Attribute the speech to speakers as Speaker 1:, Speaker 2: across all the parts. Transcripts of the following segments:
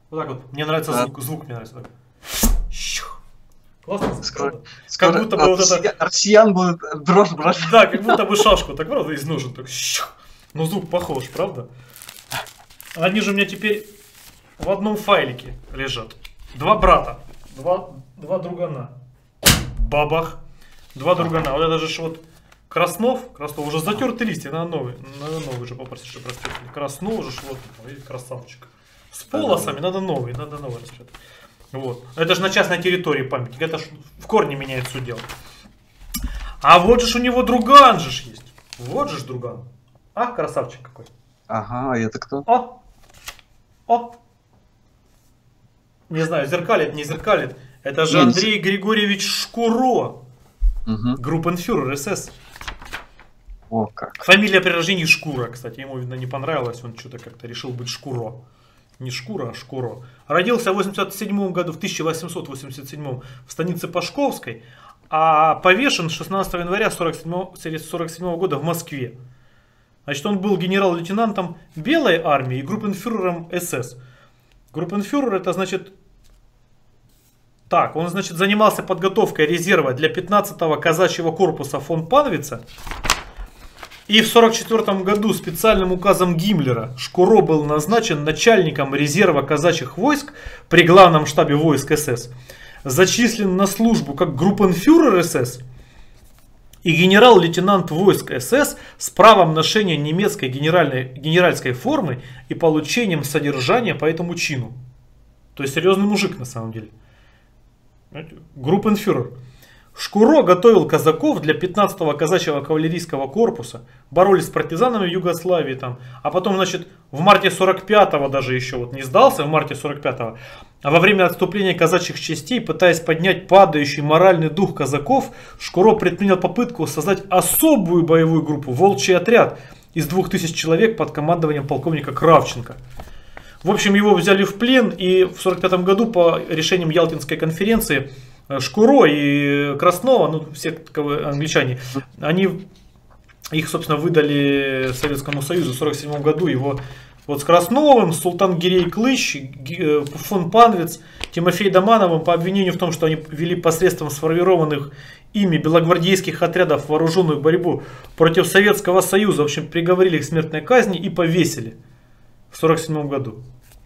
Speaker 1: Вот так вот. Мне нравится звук. Звук мне нравится. Так. Классно.
Speaker 2: Скоро
Speaker 1: Как будто бы вот это...
Speaker 2: Россиян будет дрожь брать.
Speaker 1: Да, как будто бы шашку так, правда, из ножен. Так. Ну, звук похож, правда? Они же у меня теперь в одном файлике лежат. Два брата. Два другана. Бабах. Два другана. Вот это же вот Краснов уже затертый листья, надо новый уже попросить, чтобы расцветали. Краснов уже вот, красавчик. С полосами надо новый расцвет. Вот. Это же на частной территории памятник, это ж в корне меняет все дело. А вот же у него друган же есть. Вот же друган. А, красавчик какой.
Speaker 2: Ага, а это кто?
Speaker 1: О! Не знаю, зеркалит, не зеркалит. Это же Андрей Григорьевич Шкуро. Группенфюрер СС.
Speaker 2: О, как.
Speaker 1: Фамилия при рождении Шкура, кстати. Ему, видно, не понравилось. Он что-то как-то решил быть Шкуро. Не Шкура, а Шкуро. Родился в 1887 году, в 1887 в станице Пашковской. А повешен 16 января 1947 года в Москве. Значит, он был генерал-лейтенантом Белой армии и группенфюрером СС. Группенфюрер это значит... Так, он, значит, занимался подготовкой резерва для 15-го казачьего корпуса фон Панвица. И в 1944 году специальным указом Гиммлера Шкуро был назначен начальником резерва казачьих войск при главном штабе войск СС. Зачислен на службу как группенфюрер СС и генерал-лейтенант войск СС с правом ношения немецкой генеральской формы и получением содержания по этому чину. То есть серьезный мужик на самом деле. Группенфюрер. Шкуро готовил казаков для 15-го казачьего кавалерийского корпуса. Боролись с партизанами в Югославии там. А потом, значит, в марте 45-го даже еще вот не сдался, в марте 45-го. А во время отступления казачьих частей, пытаясь поднять падающий моральный дух казаков, Шкуро предпринял попытку создать особую боевую группу, волчий отряд, из 2000 человек под командованием полковника Кравченко. В общем, его взяли в плен, и в 1945 году по решениям Ялтинской конференции Шкуро и Краснова, ну все англичане, их, собственно, выдали Советскому Союзу в 1947 году. Его вот с Красновым, Султан Гирей Клыщ, фон Панвиц, Тимофей Домановым по обвинению в том, что они вели посредством сформированных ими белогвардейских отрядов вооруженную борьбу против Советского Союза, в общем, приговорили к смертной казни и повесили в 1947 году.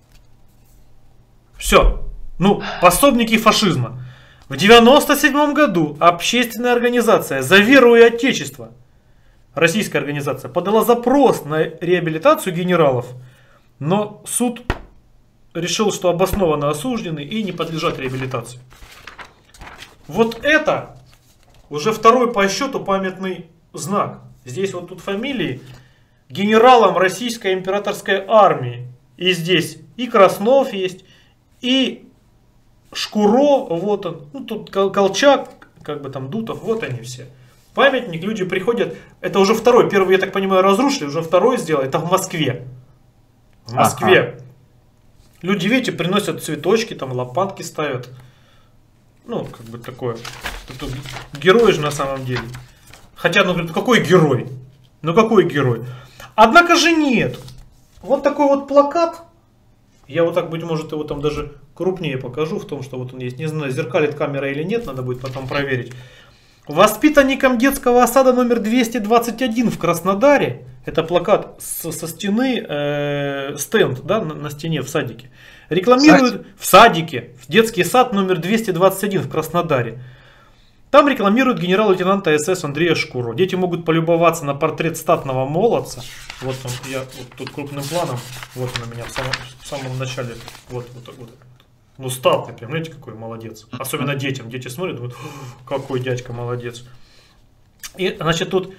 Speaker 1: Все. Ну, пособники фашизма. В 1997 году общественная организация «За веру и Отечество», российская организация, подала запрос на реабилитацию генералов, но суд решил, что обоснованно осуждены и не подлежат реабилитации. Вот это уже второй по счету памятный знак. Здесь вот тут фамилии генералам российской императорской армии. И здесь и Краснов есть, и Шкуро, вот он, ну тут Колчак, как бы там Дутов, вот они все. Памятник, люди приходят, это уже второй, первый, я так понимаю, разрушили, уже второй сделали, это в Москве. В Москве. Ага. Люди, видите, приносят цветочки, там лопатки ставят. Ну, как бы такое. Это герой же на самом деле. Хотя, ну, какой герой? Ну, какой герой? Однако же нет. Вот такой вот плакат. Я вот так, быть может, его там даже крупнее покажу, в том, что вот он есть. Не знаю, зеркалит камера или нет, надо будет потом проверить. Воспитанникам детского сада номер 221 в Краснодаре, это плакат со стены, стенд, да, на стене в садике, рекламируют в садике, в детский сад номер 221 в Краснодаре. Там рекламируют генерал-лейтенанта СС Андрея Шкуро. Дети могут полюбоваться на портрет статного молодца. Вот он, я вот тут крупным планом, вот он у меня в самом начале, вот. Ну, статный, прям, знаете, какой молодец. Особенно детям. Дети смотрят, думают, какой дядька молодец. И, значит, тут,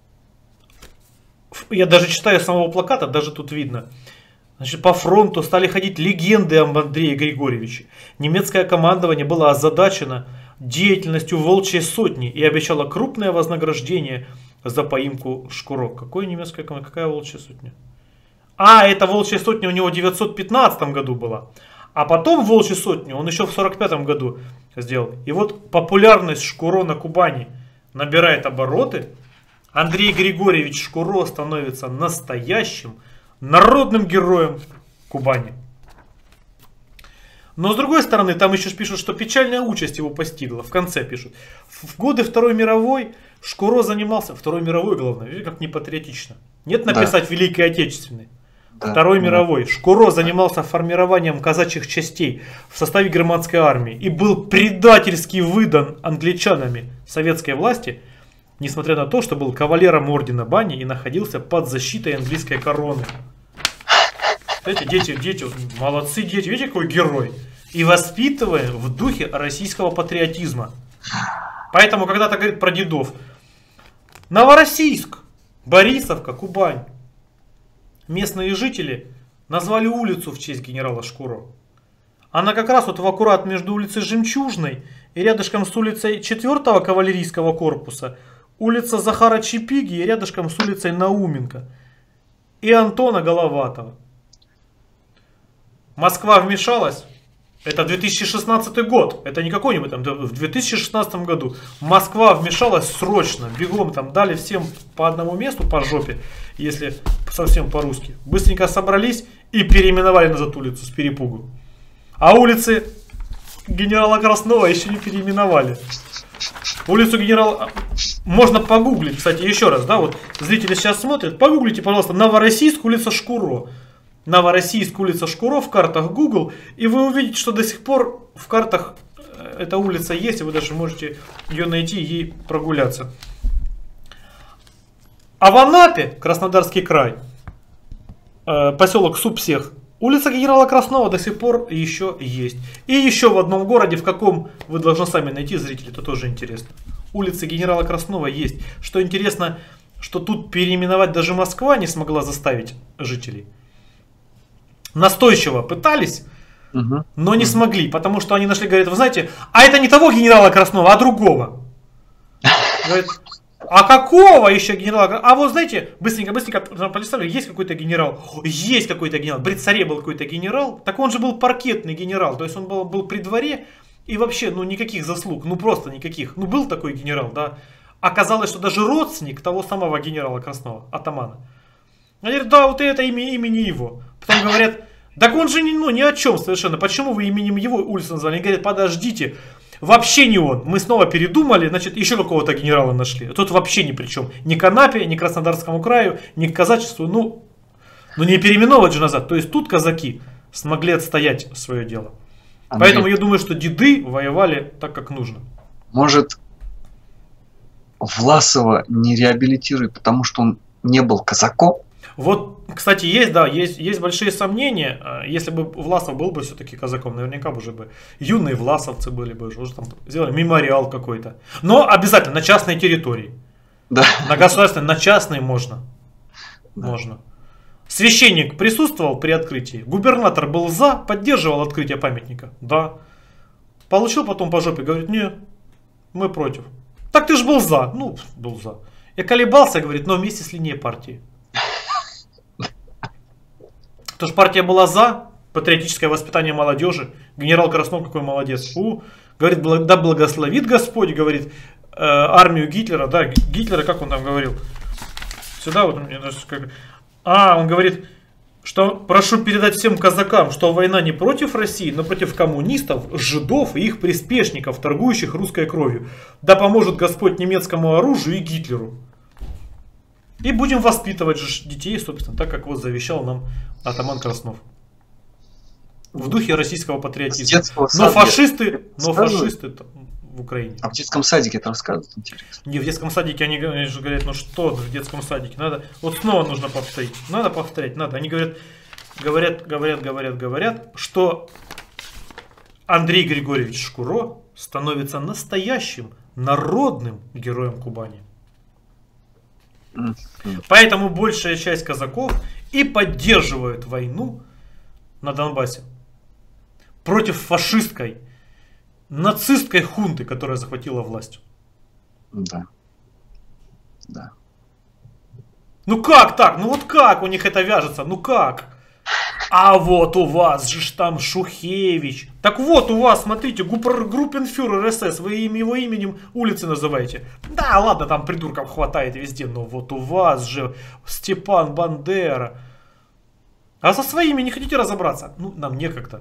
Speaker 1: я даже читаю самого плаката, даже тут видно. Значит, по фронту стали ходить легенды об Андрее Григорьевиче. Немецкое командование было озадачено деятельностью волчьей сотни и обещало крупное вознаграждение за поимку Шкуро. Какое немецкое командование? Какая волчья сотня? А, это волчья сотня у него в 915 году была. А потом волчью сотню он еще в 1945 году сделал. И вот популярность Шкуро на Кубани набирает обороты. Андрей Григорьевич Шкуро становится настоящим народным героем Кубани. Но с другой стороны, там еще пишут, что печальная участь его постигла. В конце пишут. В годы Второй мировой Шкуро занимался... Второй мировой, главное, видите, как непатриотично. Нет написать Великой Отечественной.
Speaker 2: Да.
Speaker 1: Второй мировой. Шкуро занимался формированием казачьих частей в составе германской армии и был предательски выдан англичанами советской власти, несмотря на то, что был кавалером ордена Бани и находился под защитой английской короны. Эти дети, молодцы дети, видите, какой герой. И воспитываем в духе российского патриотизма. Поэтому когда-то говорит про дедов. Новороссийск, Борисовка, Кубань. Местные жители назвали улицу в честь генерала Шкуро. Она как раз вот в аккурат между улицей Жемчужной и рядышком с улицей 4-го кавалерийского корпуса. Улица Захара Чипиги и рядышком с улицей Науменко. И Антона Головатова. Москва вмешалась. Это 2016 год. Это не какой-нибудь там. В 2016 году Москва вмешалась срочно. Бегом там дали всем по одному месту по жопе. Если совсем по-русски. Быстренько собрались и переименовали назад улицу с перепугу. А улицы генерала Краснова еще не переименовали. Улицу генерала... Можно погуглить, кстати, еще раз. Да, вот зрители сейчас смотрят. Погуглите, пожалуйста, Новороссийск, улица Шкуро. Новороссийск, улица Шкуро в картах Google, и вы увидите, что до сих пор в картах эта улица есть, и вы даже можете ее найти и ей прогуляться. А в Анапе, Краснодарский край, поселок Супсех, улица генерала Краснова до сих пор еще есть. И еще в одном городе, в каком вы должны сами найти, зрители, это тоже интересно. Улица генерала Краснова есть. Что интересно, что тут переименовать даже Москва не смогла заставить жителей. Настойчиво пытались, но не смогли, потому что они нашли, говорят, вы знаете, а это не того генерала Краснова, а другого. Говорят, а какого еще генерала Краснова? А вот знаете, быстренько представили, есть какой-то генерал, при царе был какой-то генерал, так он же был паркетный генерал, то есть он был при дворе, и вообще, ну никаких заслуг, ну просто никаких, ну был такой генерал, да. Оказалось, что даже родственник того самого генерала Краснова, атамана. Они говорят, да, вот это имя не его. Потом говорят, так он же ни о чем совершенно. Почему вы именем его улицу назвали? Они говорят, подождите, вообще не он. Мы снова передумали, значит, еще какого-то генерала нашли. Тут вообще ни при чем. Ни к Анапе, ни к Краснодарскому краю, ни к казачеству. Ну не переименовывать же назад. То есть тут казаки смогли отстоять свое дело. Андрей, поэтому я думаю, что деды воевали так, как нужно.
Speaker 2: Может, Власова не реабилитирует, потому что он не был казаком?
Speaker 1: Вот, кстати, есть большие сомнения. Если бы Власов был бы все-таки казаком, наверняка бы уже бы юные власовцы были бы, уже там сделали мемориал какой-то. Но обязательно на частной территории.
Speaker 2: Да.
Speaker 1: На государственной, на частной можно.
Speaker 2: Да.
Speaker 1: Можно. Священник присутствовал при открытии. Губернатор был за, поддерживал открытие памятника. Да. Получил потом по жопе, говорит, нет, мы против. Так ты ж был за. Ну, был за. Я колебался, говорит, но вместе с линией партии. Потому что партия была за патриотическое воспитание молодежи. Генерал Краснов какой молодец. Говорит, да благословит Господь, говорит, армию Гитлера. Да, Гитлера, как он там говорил? Сюда вот. Он говорит, что прошу передать всем казакам, что война не против России, но против коммунистов, жидов и их приспешников, торгующих русской кровью. Да поможет Господь немецкому оружию и Гитлеру. И будем воспитывать же детей, собственно, так как вот завещал нам атаман Краснов. В духе российского патриотизма. Но фашисты в Украине.
Speaker 2: А в детском садике это рассказывают, интересно.
Speaker 1: Не, в детском садике они же говорят, ну что в детском садике, надо, вот снова нужно повторить. Надо повторять, надо. Они говорят, что Андрей Григорьевич Шкуро становится настоящим народным героем Кубани. Поэтому большая часть казаков и поддерживают войну на Донбассе против фашистской, нацистской хунты, которая захватила власть.
Speaker 2: Да. Да.
Speaker 1: Ну как так? Ну вот как у них это вяжется? Ну как? А вот у вас же там Шухевич. Так вот у вас, смотрите, группенфюрер СС, вы его именем улицы называете. Да ладно, там придурков хватает везде, но вот у вас же Степан Бандера. А со своими не хотите разобраться? Ну, нам некогда.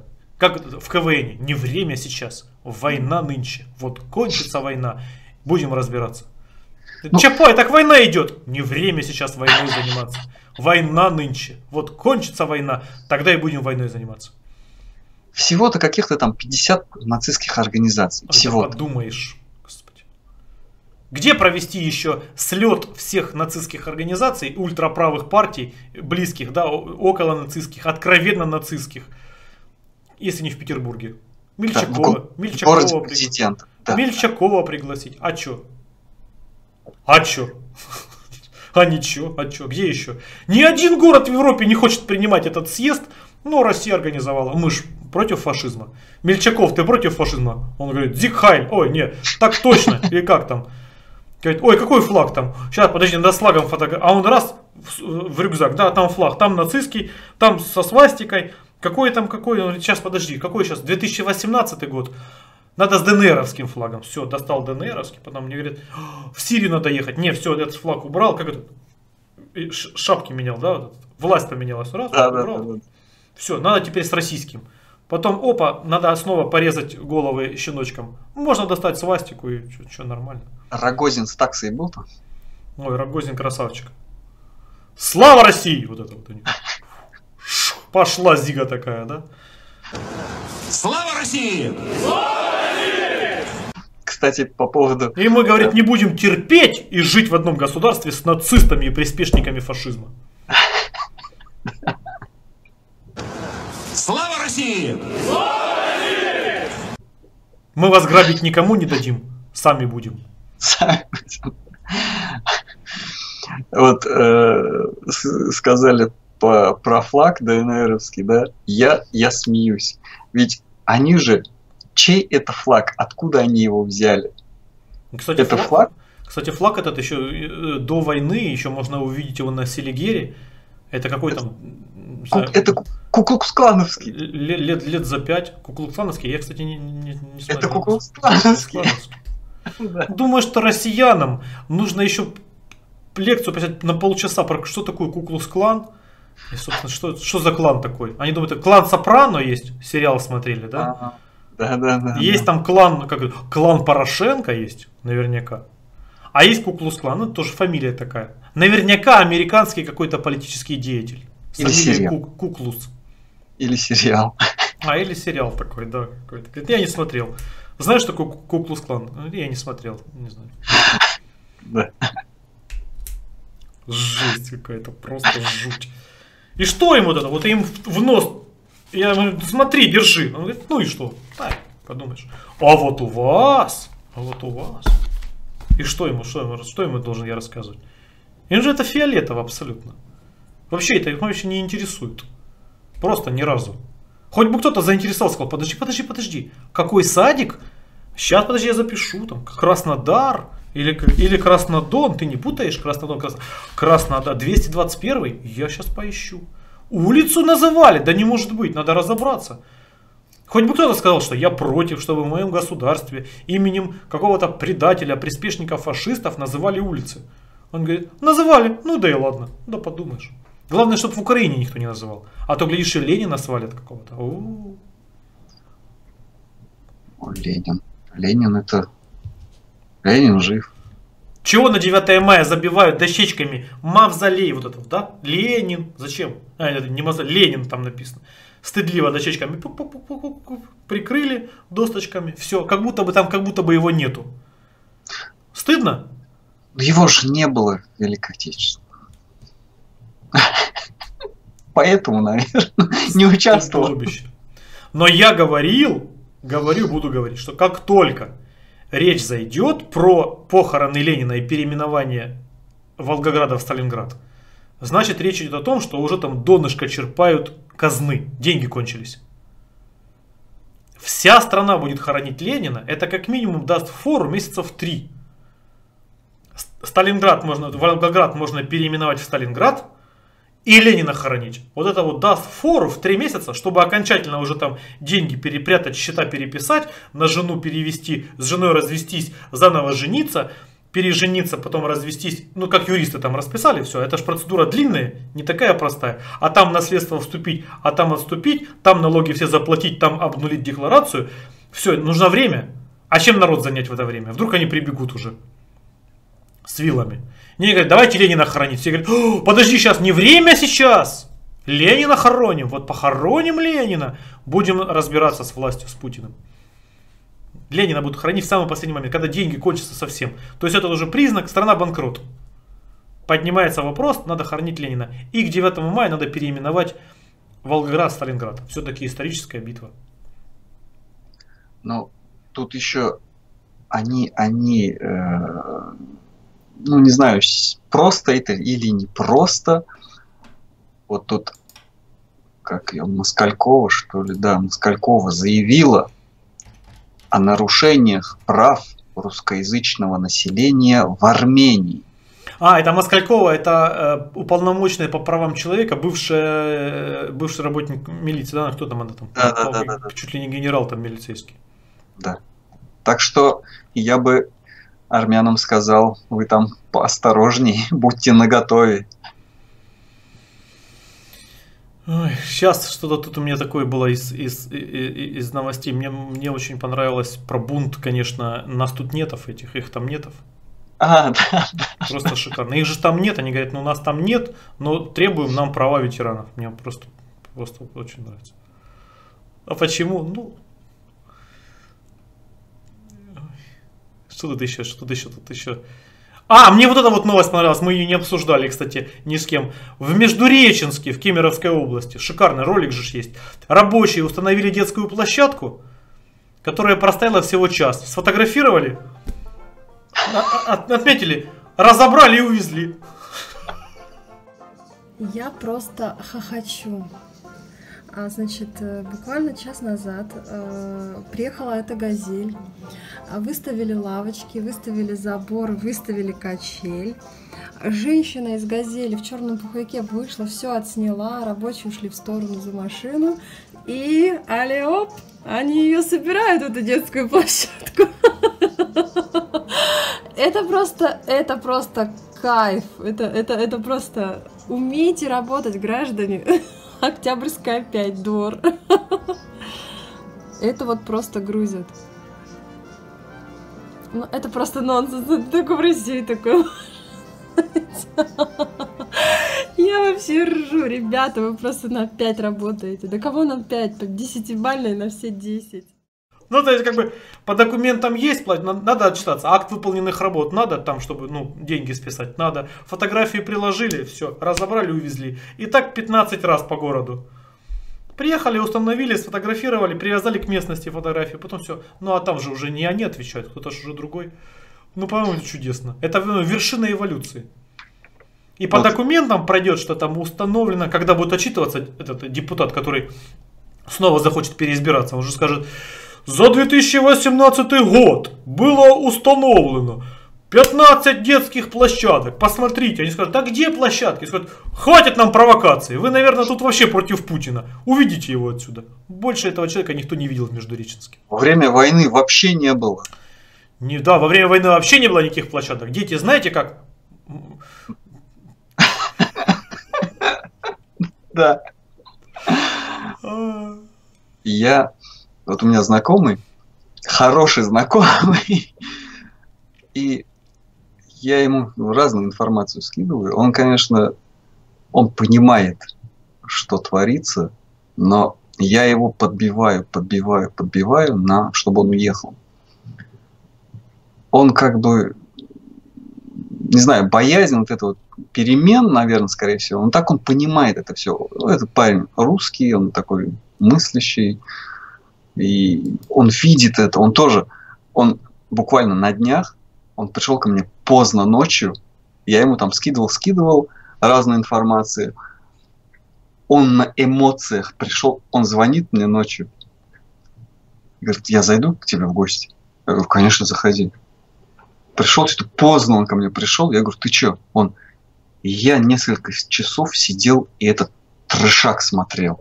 Speaker 1: Как в КВН. Не время сейчас. Война нынче. Вот кончится война. Будем разбираться. Чапай, так война идет. Не время сейчас войной заниматься. Война нынче. Вот кончится война. Тогда и будем войной заниматься.
Speaker 2: Всего-то каких-то там 50 нацистских организаций. Всего.
Speaker 1: Подумаешь. Господи. Где провести еще слет всех нацистских организаций, ультраправых партий, близких, да, около нацистских, откровенно нацистских, если не в Петербурге? Мельчакова.
Speaker 2: Городе президента. Да.
Speaker 1: Мельчакова пригласить. А чё? А чё? А ничего, а чё? Где еще? Ни один город в Европе не хочет принимать этот съезд, но Россия организовала. Мы ж против фашизма. Мельчаков, ты против фашизма? Он говорит, Зиг Хайль. Ой, нет, так точно. Или как там? Говорит, ой, какой флаг там? Сейчас, подожди, надо с флагом фотографировать. А он раз в рюкзак, да, там флаг, там нацистский, там со свастикой. Какой там, какой? Он говорит, сейчас, подожди, какой сейчас? 2018 год. Надо с ДНРовским флагом. Все, достал ДНРовский. Потом мне говорит, в Сирию надо ехать. Не, все, этот флаг убрал. Как это? Шапки менял, да? Вот власть поменялась. Раз,
Speaker 2: Да,
Speaker 1: убрал.
Speaker 2: да.
Speaker 1: Все, надо теперь с российским. Потом, опа, надо снова порезать головы щеночкам. Можно достать свастику и что нормально.
Speaker 2: Рогозин с таксой был там?
Speaker 1: Ой, Рогозин красавчик. Слава России! Вот это вот у них. Пошла зига такая, да?
Speaker 3: Слава России!
Speaker 2: Кстати, по поводу...
Speaker 1: И мы, говорит, не будем терпеть и жить в одном государстве с нацистами и приспешниками фашизма.
Speaker 3: Слава России!
Speaker 1: Мы вас грабить никому не дадим, сами будем.
Speaker 2: Вот сказали про флаг ДНРовский, да? Я смеюсь. Ведь они же... Чей это флаг? Откуда они его взяли?
Speaker 1: Кстати,
Speaker 2: это флаг?
Speaker 1: Кстати, флаг этот еще до войны, еще можно увидеть его на Селигере. Это какой там...
Speaker 2: Это Куклукс-клановский.
Speaker 1: Лет за 5. Куклукс-клановский. Я, кстати, не смотрел.
Speaker 2: Это Куклукс-клановский.
Speaker 1: Думаю, что россиянам нужно еще лекцию писать на полчаса про что такое Куклукс-клан. И, собственно, что за клан такой? Они думают, это клан Сопрано есть, сериал смотрели, да?
Speaker 2: Да.
Speaker 1: Есть там клан, клан Порошенко есть, наверняка. А есть Куклукс-клан, ну, тоже фамилия такая. Наверняка американский какой-то политический деятель.
Speaker 2: Или сериал.
Speaker 1: Куклус.
Speaker 2: Или сериал.
Speaker 1: Или сериал такой, да. Какой-то. Я не смотрел. Знаешь, что такое Куклукс-клан? Я не смотрел, не знаю.
Speaker 2: Да.
Speaker 1: Жесть какая-то, просто жуть. И что им вот это? Вот им в нос. Я говорю, смотри, держи. Он говорит, ну и что? Так, подумаешь. А вот у вас. И что ему должен я рассказывать? Им же это фиолетово абсолютно. Вообще это их вообще не интересует. Просто ни разу. Хоть бы кто-то заинтересовался, сказал, подожди. Какой садик? Сейчас, подожди, я запишу. Там Краснодар или Краснодон. Ты не путаешь? Краснодон, Краснодар. 221. Я сейчас поищу. Улицу называли? Да не может быть, надо разобраться. Хоть бы кто-то сказал, что я против, чтобы в моем государстве именем какого-то предателя, приспешника фашистов называли улицы. Он говорит, называли, ну да и ладно, да подумаешь. Главное, чтобы в Украине никто не называл. А то, глядишь, и Ленина свалят какого-то.
Speaker 2: Ленин жив.
Speaker 1: Чего на 9 мая забивают дощечками мавзолей вот этот, да? Ленин. Зачем? Это не мавзолей, Ленин там написано. Стыдливо дощечками прикрыли досточками. Все, как будто бы его нету. Стыдно?
Speaker 2: Его же не было в Великой Отечественной. Поэтому, наверное, не участвовал.
Speaker 1: Но я говорю, буду говорить, что как только речь зайдет про похороны Ленина и переименование Волгограда в Сталинград, значит речь идет о том, что уже там донышко черпают казны, деньги кончились. Вся страна будет хоронить Ленина, это как минимум даст фору месяцев 3. Волгоград можно переименовать в Сталинград и Ленина хоронить. Вот это вот даст фору в 3 месяца, чтобы окончательно уже там деньги перепрятать, счета переписать, на жену перевести, с женой развестись, заново жениться, пережениться, потом развестись, ну, как юристы там расписали, все, это же процедура длинная, не такая простая, а там наследство вступить, а там отступить, там налоги все заплатить, там обнулить декларацию, все, нужно время. А чем народ занять в это время? Вдруг они прибегут уже с вилами. Не говорят, давайте Ленина хоронить. Все говорят, подожди, сейчас не время сейчас. Ленина хороним. Вот похороним Ленина. Будем разбираться с властью, с Путиным. Ленина будут хоронить в самый последний момент, когда деньги кончатся совсем. То есть это уже признак, страна банкрот. Поднимается вопрос, надо хоронить Ленина. И к 9 мая надо переименовать Волгоград в Сталинград. Все-таки историческая битва.
Speaker 2: Но тут еще они ну не знаю, просто это или не просто. Вот тут, как ее, Москалькова, что ли, да, Москалькова заявила о нарушениях прав русскоязычного населения в Армении.
Speaker 1: Это Москалькова, это уполномоченный по правам человека, бывший работник милиции, да, кто там она там?
Speaker 2: Да.
Speaker 1: Чуть ли не генерал там милицейский.
Speaker 2: Да. Так что я бы армянам сказал, вы там поосторожней, будьте наготове.
Speaker 1: Ой, сейчас что-то тут у меня такое было из новостей. Мне очень понравилось про бунт, конечно, нас тут нетов этих, их там нетов.
Speaker 2: Да.
Speaker 1: Просто шикарно. Их же там нет, они говорят, ну у нас там нет, но требуем нам права ветеранов. Мне просто очень нравится. А почему? Ну, что тут еще? Мне вот эта вот новость понравилась, мы ее не обсуждали, кстати, ни с кем. В Междуреченске, в Кемеровской области, шикарный ролик же есть. Рабочие установили детскую площадку, которая простояла всего час. Сфотографировали, отметили, разобрали и увезли.
Speaker 4: Я просто хохочу. Значит, буквально час назад приехала эта «Газель», выставили лавочки, выставили забор, выставили качель. Женщина из «Газели» в черном пуховике вышла, все отсняла, рабочие ушли в сторону за машину, и алле-оп, они ее собирают, эту детскую площадку. Это просто кайф, это просто умейте работать, граждане. Октябрьская 5, двор. Это вот просто грузят. Ну, это просто нонсенс. Это только в России такое. Я вообще ржу. Ребята, вы просто на 5 работаете. Да кого на 5? По 10-бальной на все 10.
Speaker 1: Ну, то есть, как бы, по документам есть, надо отчитаться. Акт выполненных работ надо, там, чтобы, деньги списать, надо. Фотографии приложили, все, разобрали, увезли. И так 15 раз по городу. Приехали, установили, сфотографировали, привязали к местности фотографии, потом все. Ну, а там же уже не они отвечают, кто-то же уже другой. Ну, по-моему, это чудесно. Это вершина эволюции. И по документам пройдет, что там установлено, когда будет отчитываться этот депутат, который снова захочет переизбираться, он же скажет... За 2018 год было установлено 15 детских площадок. Посмотрите, они скажут, а где площадки? Скажут, хватит нам провокации. Вы, наверное, тут вообще против Путина. Уведите его отсюда. Больше этого человека никто не видел в Междуреченске.
Speaker 2: Во время войны вообще не было.
Speaker 1: Да, во время войны вообще не было никаких площадок. Дети, знаете как?
Speaker 2: Да. Вот у меня знакомый, хороший знакомый, и я ему разную информацию скидываю. Он, конечно, он понимает, что творится, но я его подбиваю, чтобы он уехал. Он как бы, не знаю, боязнь вот этого перемен, наверное, скорее всего. Он понимает это все. Этот парень русский, он такой мыслящий. И он видит это, он буквально на днях, он пришел ко мне поздно ночью, я ему там скидывал разную информацию. Он на эмоциях пришел, он звонит мне ночью. Говорит, я зайду к тебе в гости? Я говорю, конечно, заходи. Пришел что-то поздно, он ко мне пришел, я говорю, ты че? Я несколько часов сидел и этот трешак смотрел.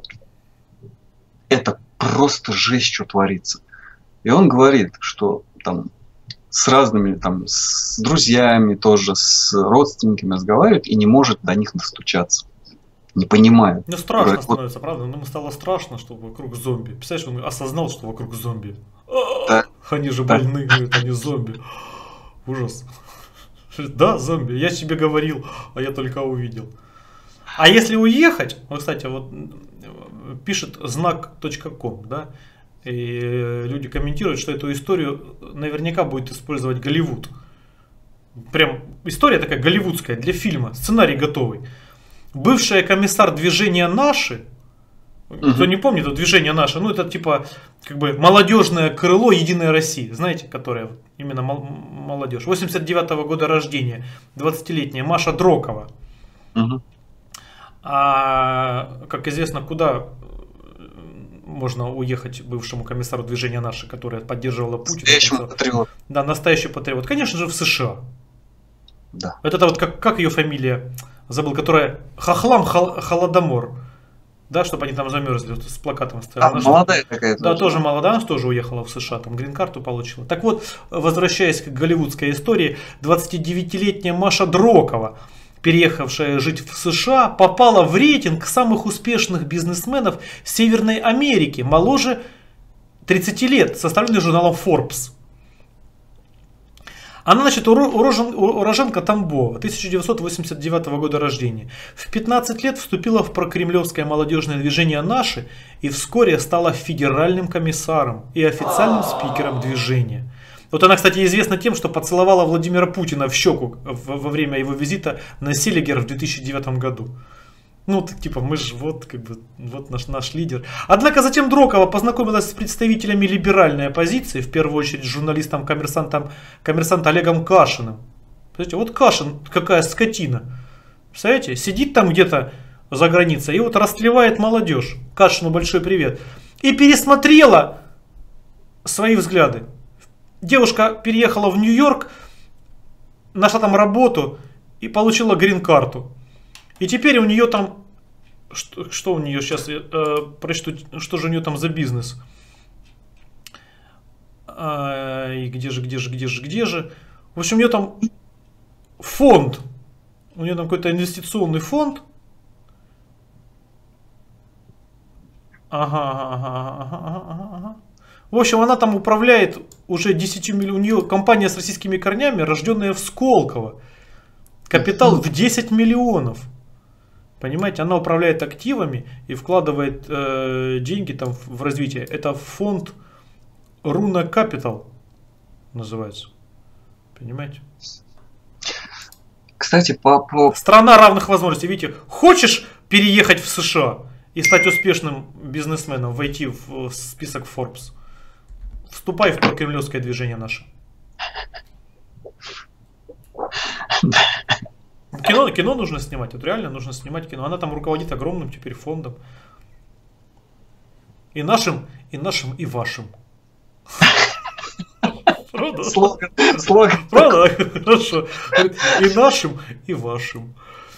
Speaker 2: Это просто жесть, что творится. И он говорит, что там с разными там, с друзьями тоже, с родственниками разговаривает и не может до них достучаться. Не понимает.
Speaker 1: Ну страшно
Speaker 2: Говорит, вот,
Speaker 1: становится, правда? Ему стало страшно, что вокруг зомби. Представляешь, он осознал, что вокруг зомби.
Speaker 2: да,
Speaker 1: Они же
Speaker 2: да.
Speaker 1: больны, говорит, они зомби. Ужас. Да, зомби, я тебе говорил, а я только увидел. А если уехать, вот, кстати, вот пишет знак.ком, да, и люди комментируют, что эту историю наверняка будет использовать Голливуд. Прям история такая голливудская для фильма, сценарий готовый. Бывшая комиссар движения «Наши», кто не помнит, это движение «Наши», ну это типа как бы молодежное крыло Единой России, знаете, которое именно молодежь. 89-го года рождения, 20-летняя Маша Дрокова.
Speaker 2: Мгм.
Speaker 1: А, как известно, куда можно уехать бывшему комиссару движения «Наши», которое поддерживала Путина?
Speaker 2: Настоящему патриоту.
Speaker 1: Да, настоящий патриот. Конечно же, в США.
Speaker 2: Да.
Speaker 1: Вот это вот как ее фамилия? Забыл, которая Хохлам Холодомор. Да, чтобы они там замерзли, вот с плакатом стояли.
Speaker 2: Молодая такая.
Speaker 1: Да, тоже молодая, она тоже уехала в США, там грин-карту получила. Так вот, возвращаясь к голливудской истории, 29-летняя Маша Дрокова, переехавшая жить в США, попала в рейтинг самых успешных бизнесменов Северной Америки, моложе 30 лет, составленный журналом Forbes. Она, значит, уроженка Тамбова, 1989 года рождения. В 15 лет вступила в прокремлевское молодежное движение «Наши» и вскоре стала федеральным комиссаром и официальным спикером движения. Вот она, кстати, известна тем, что поцеловала Владимира Путина в щеку во время его визита на Селигер в 2009 году. Ну, так, типа, мы же вот, как бы, вот наш лидер. Однако затем Дрокова познакомилась с представителями либеральной оппозиции, в первую очередь с журналистом-коммерсантом Олегом Кашиным. Представляете, вот Кашин, какая скотина. Представляете, сидит там где-то за границей и вот растлевает молодежь. Кашину большой привет. И пересмотрела свои взгляды. Девушка переехала в Нью-Йорк, нашла там работу и получила грин-карту. И теперь у нее там, что у нее сейчас, прочту, что же у нее там за бизнес. И где же. В общем, у нее там фонд. У нее там какой-то инвестиционный фонд. Ага. В общем, она там управляет уже 10 миллионов. У нее компания с российскими корнями, рожденная в Сколково. Капитал в 10 миллионов. Понимаете, она управляет активами и вкладывает деньги там в развитие. Это фонд Руна Capital называется. Понимаете?
Speaker 2: Кстати,
Speaker 1: Страна равных возможностей. Видите, хочешь переехать в США и стать успешным бизнесменом, войти в список Forbes, вступай в прокремлевское движение «Наше». Кино нужно снимать, вот реально нужно снимать кино. Она там руководит огромным теперь фондом. И нашим, и вашим. Правда?
Speaker 2: слоган.
Speaker 1: Правда? Хорошо. И нашим, и вашим.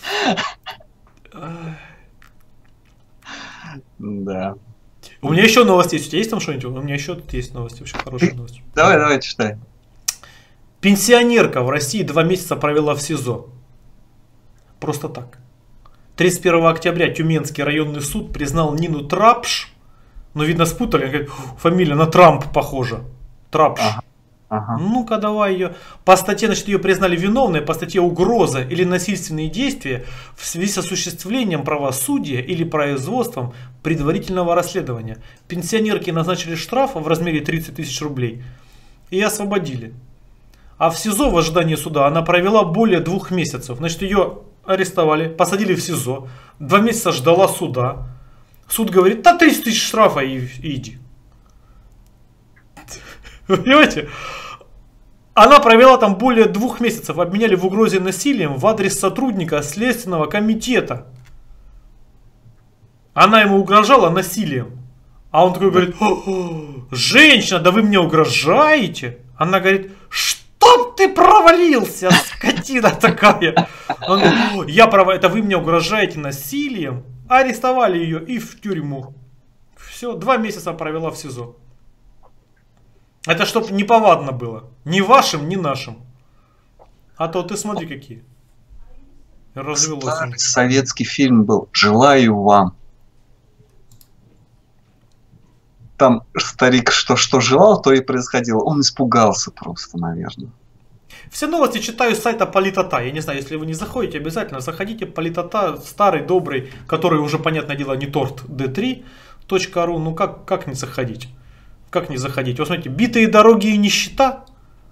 Speaker 2: Да.
Speaker 1: У меня еще новости есть. У тебя есть там что-нибудь? У меня еще тут есть новости, вообще хорошие новости.
Speaker 2: Давай, читай.
Speaker 1: Пенсионерка в России 2 месяца провела в СИЗО. Просто так. 31 октября Тюменский районный суд признал Нину Трапш. Ну, видно, спутали. Говорит, фамилия на Трамп похожа. Трапш.
Speaker 2: Ага.
Speaker 1: Ну-ка, давай ее. По статье, значит, ее признали виновной по статье угроза или насильственные действия в связи с осуществлением правосудия или производством предварительного расследования. Пенсионерке назначили штраф в размере 30 тысяч рублей и освободили. А в СИЗО в ожидании суда она провела более 2 месяцев. Значит, ее арестовали, посадили в СИЗО. 2 месяца ждала суда. Суд говорит, да 30 тысяч штрафа и иди. Понимаете? Она провела там более 2 месяцев. Обменяли в угрозе насилием в адрес сотрудника Следственного комитета. Она ему угрожала насилием. А он такой говорит, женщина, да вы мне угрожаете? Она говорит, чтоб ты провалился, скотина такая. Он говорит, это вы мне угрожаете насилием. Арестовали ее и в тюрьму. Все, 2 месяца провела в СИЗО. Это чтоб неповадно было. Ни вашим, ни нашим. А то ты смотри какие. Развелось.
Speaker 2: Старый советский фильм был «Желаю вам». Там старик что желал, то и происходило. Он испугался просто, наверное.
Speaker 1: Все новости читаю с сайта Политота. Я не знаю, если вы не заходите, обязательно заходите. Политота, старый, добрый, который уже, понятное дело, не торт d3.ru. Ну как не заходить? Как не заходить? Вот смотрите, битые дороги и нищета.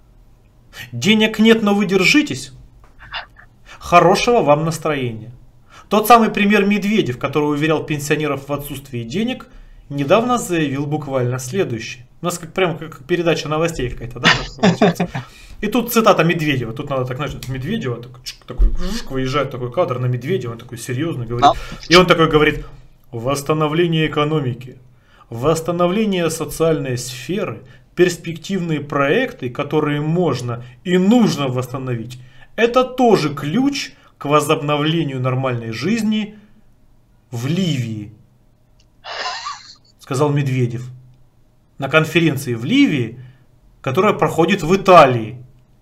Speaker 1: Денег нет, но вы держитесь. Хорошего вам настроения. Тот самый премьер Медведев, который уверял пенсионеров в отсутствии денег, недавно заявил буквально следующее. У нас прямо как передача новостей какая-то, да? И тут цитата Медведева. Тут надо так, знаешь, Медведева, такой выезжает такой кадр на Медведева, он такой серьезный говорит. И он такой говорит: восстановление экономики, восстановление социальной сферы, перспективные проекты, которые можно и нужно восстановить, это тоже ключ к возобновлению нормальной жизни в Ливии, сказал Медведев на конференции в Ливии, которая проходит в Италии.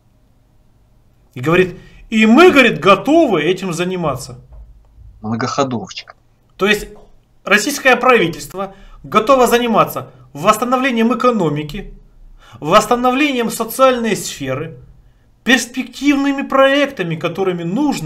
Speaker 1: И говорит, и мы, говорит, готовы этим заниматься.
Speaker 2: Многоходовочка.
Speaker 1: То есть российское правительство готово заниматься восстановлением экономики, восстановлением социальной сферы, перспективными проектами, которыми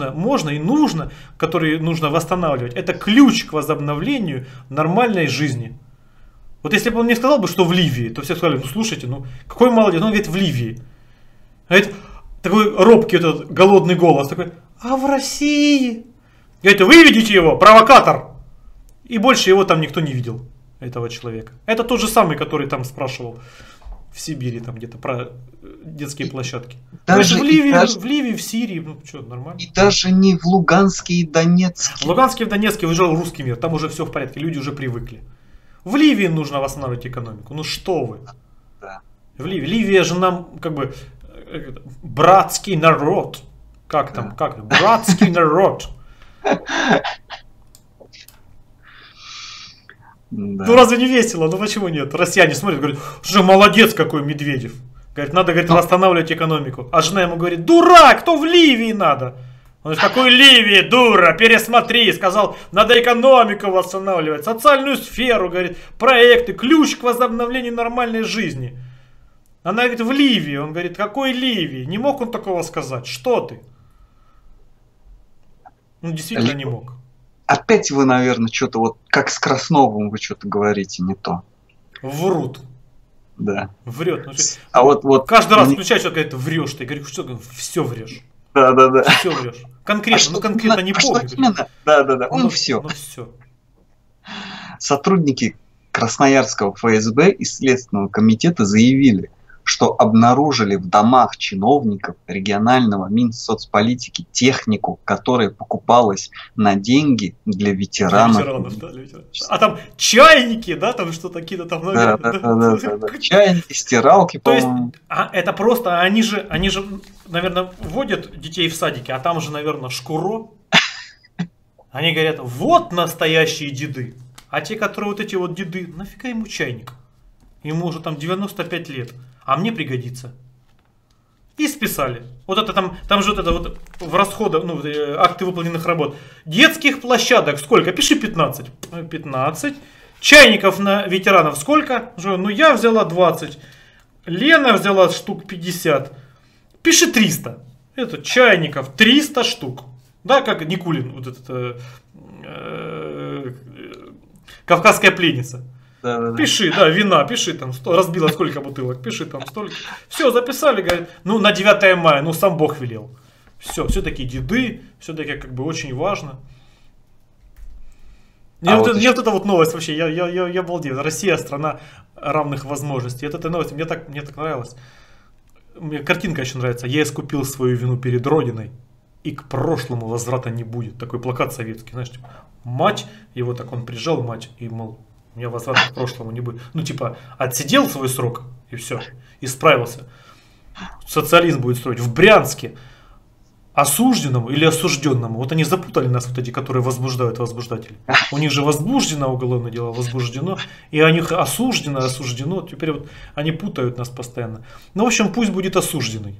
Speaker 1: которые нужно восстанавливать. Это ключ к возобновлению нормальной жизни. Вот если бы он мне сказал, что в Ливии, то все сказали, ну слушайте, ну какой молодец, он говорит в Ливии. Говорит, такой робкий этот голодный голос, такой, а в России? Говорит, выведите его, провокатор. И больше его там никто не видел, этого человека. Это тот же самый, который там спрашивал в Сибири, там где-то про детские площадки. Даже в Ливии, в Сирии, ну что, нормально.
Speaker 2: И даже не в Луганске и Донецке.
Speaker 1: В Луганске и Донецке выезжал русский мир, там уже все в порядке, люди уже привыкли. В Ливии нужно восстанавливать экономику. Ну что вы?
Speaker 2: Да.
Speaker 1: В Ливии. Ливия же нам как бы братский народ. Как там? Как? Братский народ.
Speaker 2: Да.
Speaker 1: Ну разве не весело? Ну почему нет? Россияне смотрят, говорят, что молодец какой Медведев. Говорит, надо, говорит, восстанавливать экономику. А жена ему говорит, дурак, кто в Ливии надо? Он говорит, какой Ливии, дура, пересмотри. Сказал, надо экономику восстанавливать, социальную сферу, говорит, проекты, ключ к возобновлению нормальной жизни. Она говорит, в Ливии. Он говорит, какой Ливии? Не мог он такого сказать. Что ты? Ну, действительно не мог.
Speaker 2: Опять вы, наверное, что-то вот, как с Красновым вы что-то говорите не то.
Speaker 1: Врут.
Speaker 2: Да.
Speaker 1: Врет. Ну,
Speaker 2: а вот
Speaker 1: каждый раз включаешь, что говорит, врешь. Ты говоришь, что все врешь.
Speaker 2: Да.
Speaker 1: Все врешь. Конкретно, конкретно не помню.
Speaker 2: Да. Он все.
Speaker 1: Ну все.
Speaker 2: Сотрудники Красноярского ФСБ и Следственного комитета заявили, что обнаружили в домах чиновников регионального Минсоцполитики технику, которая покупалась на деньги для ветеранов.
Speaker 1: Да, а там чайники, да, там что-то какие-то там...
Speaker 2: Да. Чайники, стиралки,
Speaker 1: по-моему. То есть, это просто, они же, наверное, вводят детей в садики, а там же, наверное, шкуро. Они говорят, вот настоящие деды. А те, которые вот эти вот деды, нафига ему чайник? Ему уже там 95 лет. А мне пригодится. И списали. Вот это там же вот это вот в расходах, ну, акты выполненных работ. Детских площадок сколько? Пиши 15. 15. Чайников на ветеранов сколько? Ну, я взяла 20. Лена взяла штук 50. Пиши 300. Это чайников 300 штук. Да, как Никулин, вот этот кавказская пленница.
Speaker 2: Да.
Speaker 1: Пиши, да, вина, пиши там, разбила сколько бутылок, пиши там столько. Все, записали, говорят, ну на 9 мая, ну сам Бог велел. Все-таки деды, все-таки как бы очень важно. Мне вот эта вот новость вообще, я обалдел. Россия страна равных возможностей. Эта новость мне так нравилась. Мне картинка еще нравится. Я искупил свою вину перед Родиной, и к прошлому возврата не будет. Такой плакат советский, знаешь, типа, мать, его так он прижал, мать, и мол, у меня возврата к прошлому не будет. Ну, типа, отсидел свой срок, и все, исправился. Социализм будет строить. В Брянске осужденному или осужденному. Вот они запутали нас, вот эти, которые возбуждают возбуждатели. У них же возбуждено уголовное дело, возбуждено, и у них осуждено, осуждено. Теперь вот они путают нас постоянно. Ну, в общем, пусть будет осужденный.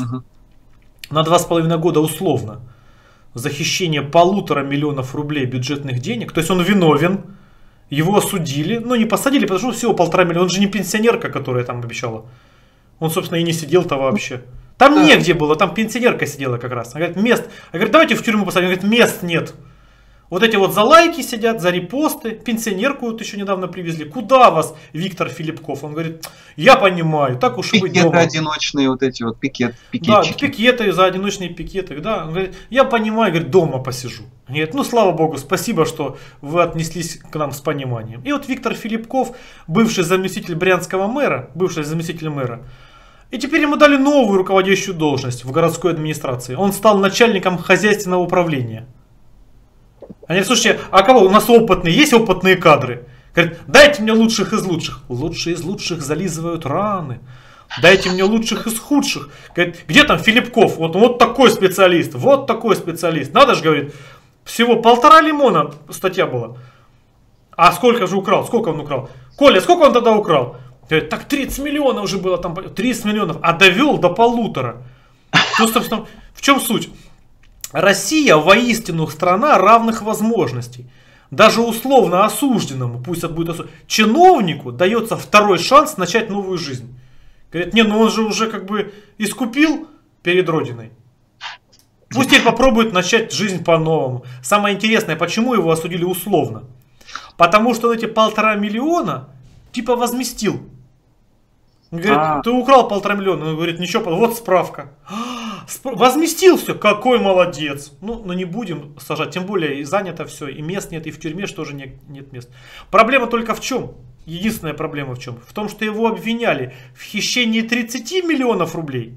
Speaker 1: На 2,5 года условно за хищение 1,5 миллиона рублей бюджетных денег. То есть он виновен, его осудили, но не посадили, потому что всего 1,5 миллиона. Он же не пенсионерка, которая там обещала. Он, собственно, и не сидел-то вообще. Там негде было, там пенсионерка сидела как раз. Она говорит, мест. Она говорит, давайте в тюрьму посадим. Она говорит, мест нет. Вот эти вот за лайки сидят, за репосты. Пенсионерку вот еще недавно привезли. Куда вас, Виктор Филипков? Он говорит, я понимаю, так уж и быть дома.
Speaker 2: Пикеты одиночные, вот эти вот пикетчики.
Speaker 1: Да, пикеты, за одиночные пикеты. Да. Он говорит, я понимаю, говорит, дома посижу. Он говорит, ну слава богу, спасибо, что вы отнеслись к нам с пониманием. И вот Виктор Филипков, бывший заместитель брянского мэра, бывший заместитель мэра, и теперь ему дали новую руководящую должность в городской администрации. Он стал начальником хозяйственного управления. Они говорят, слушайте, а кого? У нас опытные, есть опытные кадры? Говорят, дайте мне лучших из лучших. Лучшие из лучших зализывают раны. Дайте мне лучших из худших. Говорит, где там Филипков? Вот такой специалист, вот такой специалист. Надо же, говорит, всего 1,5 лимона статья была. А сколько же украл? Сколько он украл? Коля, сколько он тогда украл? Говорит, так 30 миллионов уже было там. 30 миллионов, а довел до 1,5. Ну, собственно, в чем суть? Россия воистину страна равных возможностей. Даже условно осужденному, пусть это будет осужденному, чиновнику дается второй шанс начать новую жизнь. Говорит, не, ну он же уже как бы искупил перед Родиной. Пусть теперь попробует начать жизнь по-новому. Самое интересное, почему его осудили условно? Потому что он эти 1,5 миллиона типа возместил. Он говорит, ты украл 1,5 миллиона. Он говорит, ничего, вот справка. Возместил все, какой молодец. Ну, но не будем сажать, тем более и занято все, и мест нет, и в тюрьме тоже нет мест. Проблема только в чем? Единственная проблема в чем? В том, что его обвиняли в хищении 30 миллионов рублей.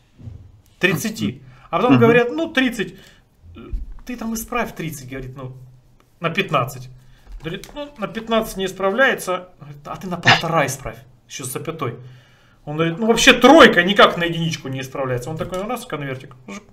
Speaker 1: 30. А потом говорят, ну 30, ты там исправь 30, говорит, ну на 15. Говорит, ну на 15 не исправляется, а ты на 1,5 исправь, еще с запятой. Он говорит, ну вообще тройка никак на единичку не исправляется. Он такой, у нас конвертик.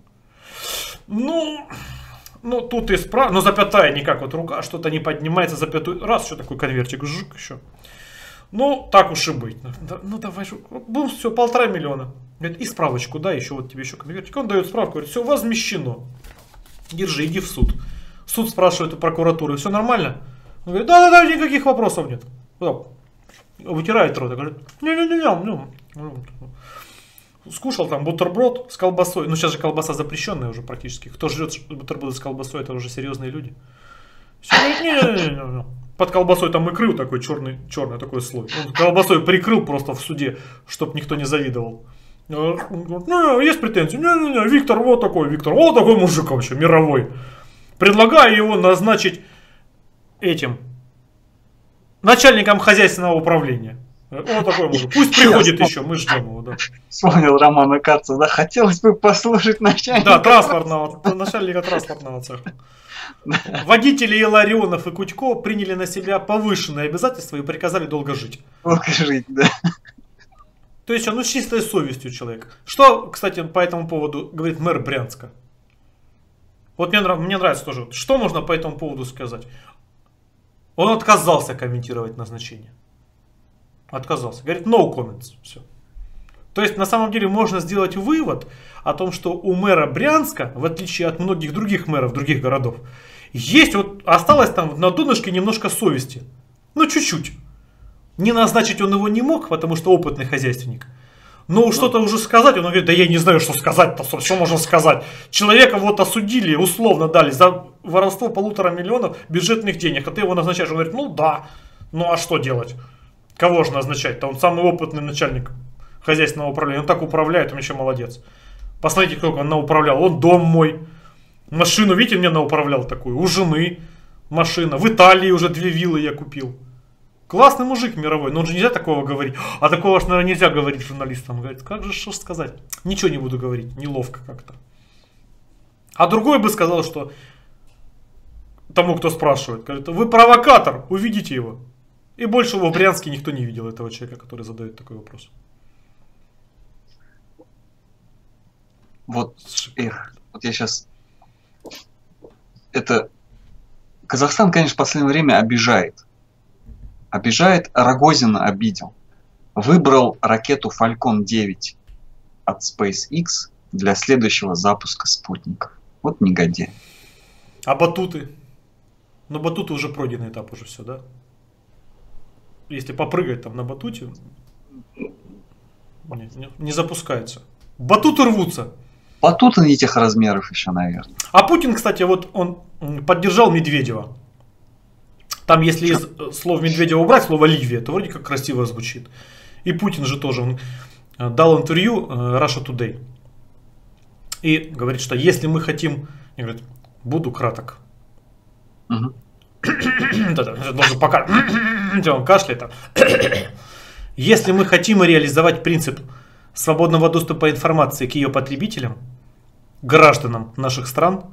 Speaker 1: Ну тут исправь, но запятая никак, вот рука что-то не поднимается, запятую, раз, что такой конвертик, жук еще. Ну, так уж и быть. Ну давай, бум, все, 1,5 миллиона. Говорит, и справочку, да, еще вот тебе еще конвертик. Он дает справку, говорит, все, возмещено. Держи, иди в суд. Суд спрашивает у прокуратуры, все нормально? Он говорит, да, никаких вопросов нет. Вытирает рот, говорит, не. Скушал там бутерброд с колбасой. Ну, сейчас же колбаса запрещенная уже практически. Кто жрет бутерброды с колбасой, это уже серьезные люди. Все, говорит, не. Под колбасой там икры такой черный такой слой. Он колбасой прикрыл просто в суде, чтобы никто не завидовал. Ну, есть претензии? Не, Виктор вот такой мужик вообще, мировой. Предлагаю его назначить этим начальником хозяйственного управления. Вот такой мужик. Пусть приходит еще, мы ждем его, да.
Speaker 2: Вспомнил Романа Каца, да, хотелось бы послушать начальника.
Speaker 1: Да, начальника транспортного цеха. Водители Илларионов и Кутько приняли на себя повышенные обязательства и приказали долго жить.
Speaker 2: Долго жить, да.
Speaker 1: То есть он с чистой совестью человек. Что, кстати, по этому поводу говорит мэр Брянска? Вот мне нравится тоже. Что можно по этому поводу сказать? Он отказался комментировать назначение. Отказался. Говорит, no comments. Все. То есть, на самом деле, можно сделать вывод о том, что у мэра Брянска, в отличие от многих других мэров других городов, есть вот, осталось там на донышке немножко совести. Ну, чуть-чуть. Не назначить он его не мог, потому что опытный хозяйственник. Но что-то уже сказать, он говорит, да я не знаю, что сказать-то, что можно сказать. Человека вот осудили, условно дали за воровство 1,5 миллиона бюджетных денег, а ты его назначаешь. Он говорит, ну да, ну а что делать? Кого же назначать-то? Он самый опытный начальник хозяйственного управления. Он так управляет, он еще молодец. Посмотрите, как он науправлял. Он дом мой. Машину, видите, мне науправлял такую. У жены машина. В Италии уже 2 виллы я купил. Классный мужик мировой. Но он же нельзя такого говорить. А такого же, наверное, нельзя говорить журналистам. Говорит, как же, что сказать? Ничего не буду говорить. Неловко как-то. А другой бы сказал, что тому, кто спрашивает. Говорит, вы провокатор, увидите его. И больше в Брянске никто не видел этого человека, который задает такой вопрос.
Speaker 2: Вот, Вот я сейчас... Это... Казахстан, конечно, в последнее время обижает. Обижает, Рогозина обидел. Выбрал ракету Falcon 9 от SpaceX для следующего запуска спутника. Вот негодяй.
Speaker 1: А батуты? Ну, батуты уже пройденный этап уже все, да? Если попрыгать там на батуте, не запускается. Батуты рвутся.
Speaker 2: Батуты не этих размеров еще, наверное.
Speaker 1: А Путин, кстати, вот он поддержал Медведева. Там, если из слов Медведева убрать слово «Ливия», то вроде как красиво звучит. И Путин же тоже, он дал интервью Russia Today. И говорит, что если мы хотим... Я говорю, буду краток. Должен пока... Он кашляет. Если мы хотим реализовать принцип свободного доступа информации к ее потребителям, гражданам наших стран,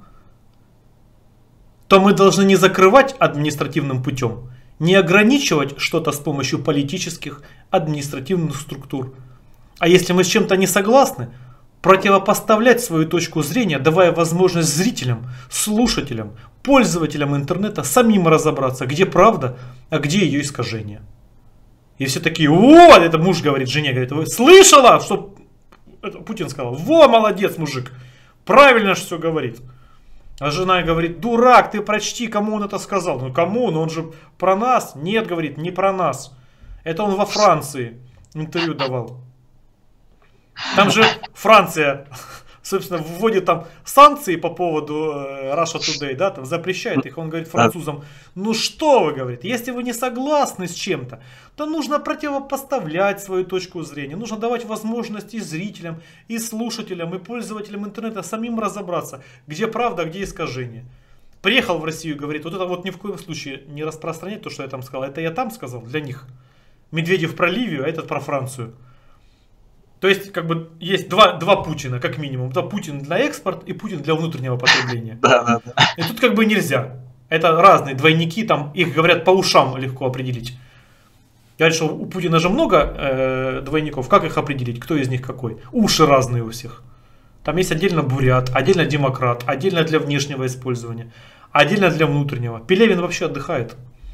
Speaker 1: то мы должны не закрывать административным путем, не ограничивать что-то с помощью политических, административных структур. А если мы с чем-то не согласны, противопоставлять свою точку зрения, давая возможность зрителям, слушателям, пользователям интернета самим разобраться, где правда, а где ее искажение. И все такие, о, это муж говорит жене, говорит, вы слышала, что Путин сказал, во, молодец, мужик, правильно все говорит. А жена говорит, дурак, ты прочти, кому он это сказал. Ну кому, но он же про нас. Нет, говорит, не про нас. Это он во Франции интервью давал. Там же Франция, собственно, вводит там санкции по поводу Russia Today, да, там запрещает их. Он говорит французам, ну что вы, говорит, если вы не согласны с чем-то, то нужно противопоставлять свою точку зрения. Нужно давать возможность и зрителям, и слушателям, и пользователям интернета самим разобраться, где правда, а где искажение. Приехал в Россию, говорит, вот это вот ни в коем случае не распространять то, что я там сказал. Это я там сказал для них. Медведев про Ливию, а этот про Францию. То есть, как бы, есть два Путина, как минимум. Это Путин для экспорта и Путин для внутреннего потребления.
Speaker 2: Да.
Speaker 1: И тут как бы нельзя. Это разные двойники, там их, говорят, по ушам легко определить. Говорят, что у Путина же много двойников. Как их определить? Кто из них какой? Уши разные у всех. Там есть отдельно бурят, отдельно демократ, отдельно для внешнего использования, отдельно для внутреннего. Пелевин вообще отдыхает.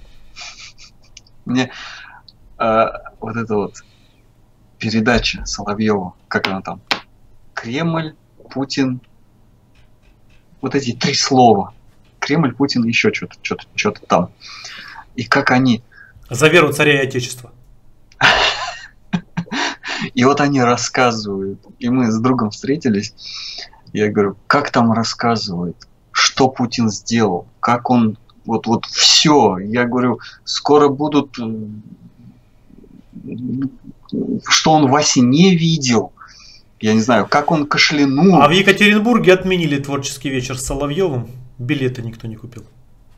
Speaker 2: Мне вот это вот передача Соловьева, как она там, Кремль, Путин, вот эти три слова, Кремль, Путин, еще что-то там, и как они...
Speaker 1: За веру царя и отечества.
Speaker 2: И вот они рассказывают, и мы с другом встретились, я говорю, как там рассказывают, что Путин сделал, как он, вот все, я говорю, скоро будут... что он во сне видел. Я не знаю, как он кашлянул.
Speaker 1: А в Екатеринбурге отменили творческий вечер с Соловьевым. Билеты никто не купил.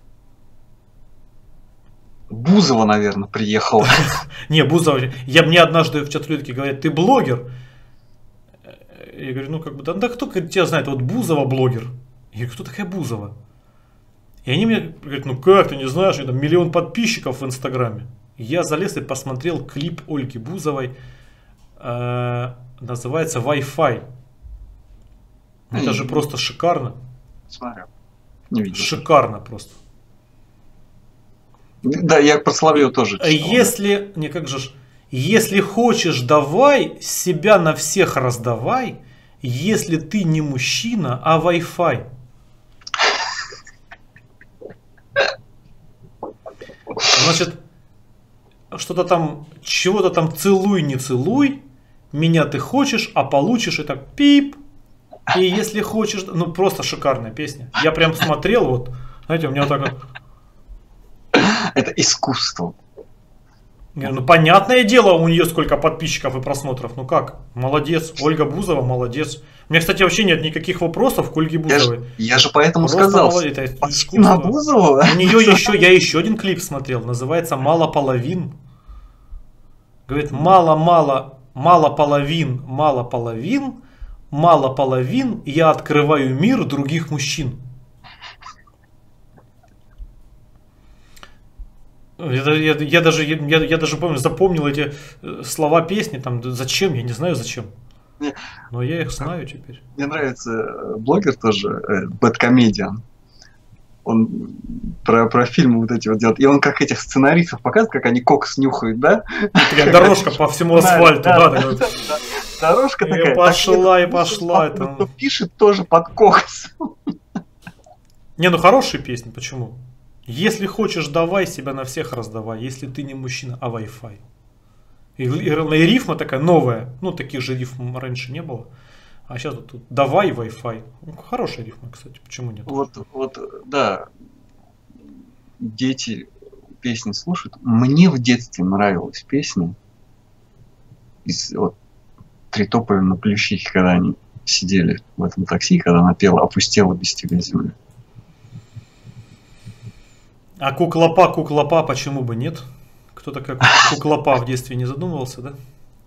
Speaker 2: Бузова, наверное, приехала.
Speaker 1: Не, Бузова. Мне однажды в чат люди говорят, ты блогер? Я говорю, ну как бы, да кто тебя знает, вот Бузова блогер. Я говорю, кто такая Бузова? И они мне говорят, ну как, ты не знаешь, у меня там 1 миллион подписчиков в Инстаграме. Я залез и посмотрел клип Ольги Бузовой, называется Wi-Fi. Это же просто шикарно.
Speaker 2: Смотрю. Не видел.
Speaker 1: Шикарно просто.
Speaker 2: Да, я про Соловьева тоже читал.
Speaker 1: Если хочешь, давай, себя на всех раздавай, если ты не мужчина, а Wi-Fi. Значит, что-то там, чего-то там целуй, не целуй, меня ты хочешь, а получишь, и так пип. И если хочешь, ну просто шикарная песня. Я прям смотрел, вот, знаете, у меня вот так вот.
Speaker 2: Это искусство.
Speaker 1: Ну понятное дело, у нее сколько подписчиков и просмотров, ну как, молодец, Ольга Бузова, молодец. У меня, кстати, вообще нет никаких вопросов к Ольге Бузовой.
Speaker 2: Я же поэтому
Speaker 1: просто
Speaker 2: сказал.
Speaker 1: На Бузову? У нее я еще один клип смотрел, называется «Мало половин». Говорит, мало половин, я открываю мир других мужчин. Я даже помню, запомнил эти слова песни, там, зачем, я не знаю зачем. Но я их знаю теперь.
Speaker 2: Мне нравится блогер тоже, Бэдкомедиан. Он про фильмы вот эти вот делает. И он как этих сценаристов показывает, как они кокс нюхают, да?
Speaker 1: Такая дорожка по всему асфальту, да?
Speaker 2: Дорожка такая.
Speaker 1: И пошла, и пошла.
Speaker 2: Кто пишет тоже под кокс.
Speaker 1: Не, ну хорошие песни, почему? Если хочешь, давай, себя на всех раздавай. Если ты не мужчина, а Wi-Fi. И рифма такая новая. Ну, таких же рифм раньше не было. А сейчас тут давай Wi-Fi. Ну, хорошая рифма, кстати, почему нет?
Speaker 2: Вот, да. Дети песни слушают. Мне в детстве нравилась песня из вот «Три тополя на Плющихе», когда они сидели в этом такси, когда она пела «Опустела без тебя земля».
Speaker 1: А куклопа, почему бы нет? Кто такая куклопа в детстве не задумывался, да?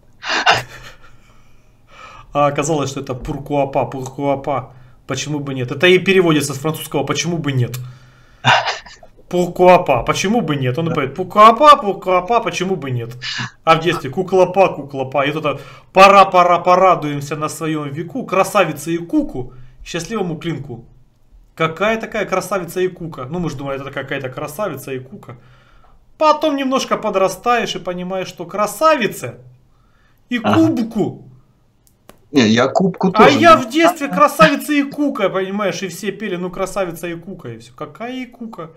Speaker 1: А оказалось, что это пуркуапа. Почему бы нет? Это и переводится с французского «почему бы нет». Пуркуапа, почему бы нет? Он говорит пуркуапа, почему бы нет? А в детстве куклопа. И тут пора, порадуемся на своем веку, красавица и куку, счастливому клинку. Какая такая красавица и кука? Ну, мы же думали, это какая-то красавица и кука. Потом немножко подрастаешь и понимаешь, что красавица и кубку.
Speaker 2: Не, я кубку тоже.
Speaker 1: А я в детстве красавица и кука, понимаешь, и все пели, ну, красавица и кука, и все. Какая и кука?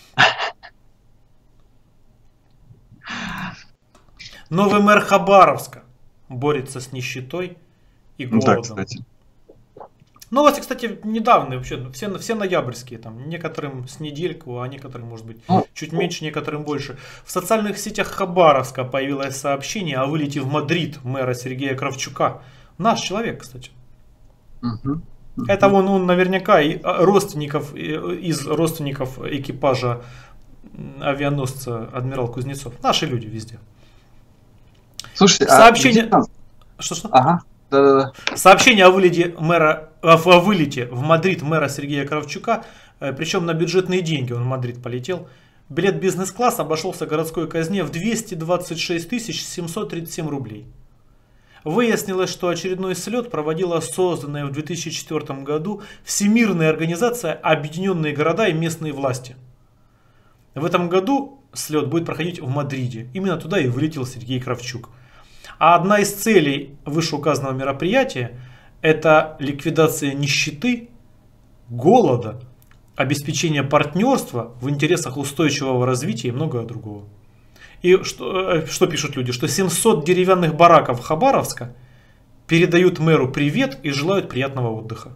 Speaker 1: Новый мэр Хабаровска борется с нищетой и голодом.
Speaker 2: Да, кстати.
Speaker 1: Новости, кстати, недавние вообще, все ноябрьские, там, некоторым с недельку, а некоторым, может быть, чуть меньше, некоторым больше. В социальных сетях Хабаровска появилось сообщение о вылете в Мадрид мэра Сергея Кравчука. Наш человек, кстати. Это он наверняка из родственников экипажа авианосца Адмирал Кузнецов. Наши люди везде.
Speaker 2: Слушайте,
Speaker 1: сообщение... Что?
Speaker 2: Ага. Да.
Speaker 1: Сообщение о вылете в Мадрид мэра Сергея Кравчука, причем на бюджетные деньги он в Мадрид полетел. Билет бизнес-класс обошелся городской казне в 226 737 рублей. Выяснилось, что очередной слет проводила созданная в 2004 году Всемирная организация «Объединенные города и местные власти». В этом году слет будет проходить в Мадриде. Именно туда и вылетел Сергей Кравчук. А одна из целей вышеуказанного мероприятия – это ликвидация нищеты, голода, обеспечение партнерства в интересах устойчивого развития и многое другого. И что пишут люди? Что 700 деревянных бараков Хабаровска передают мэру привет и желают приятного отдыха.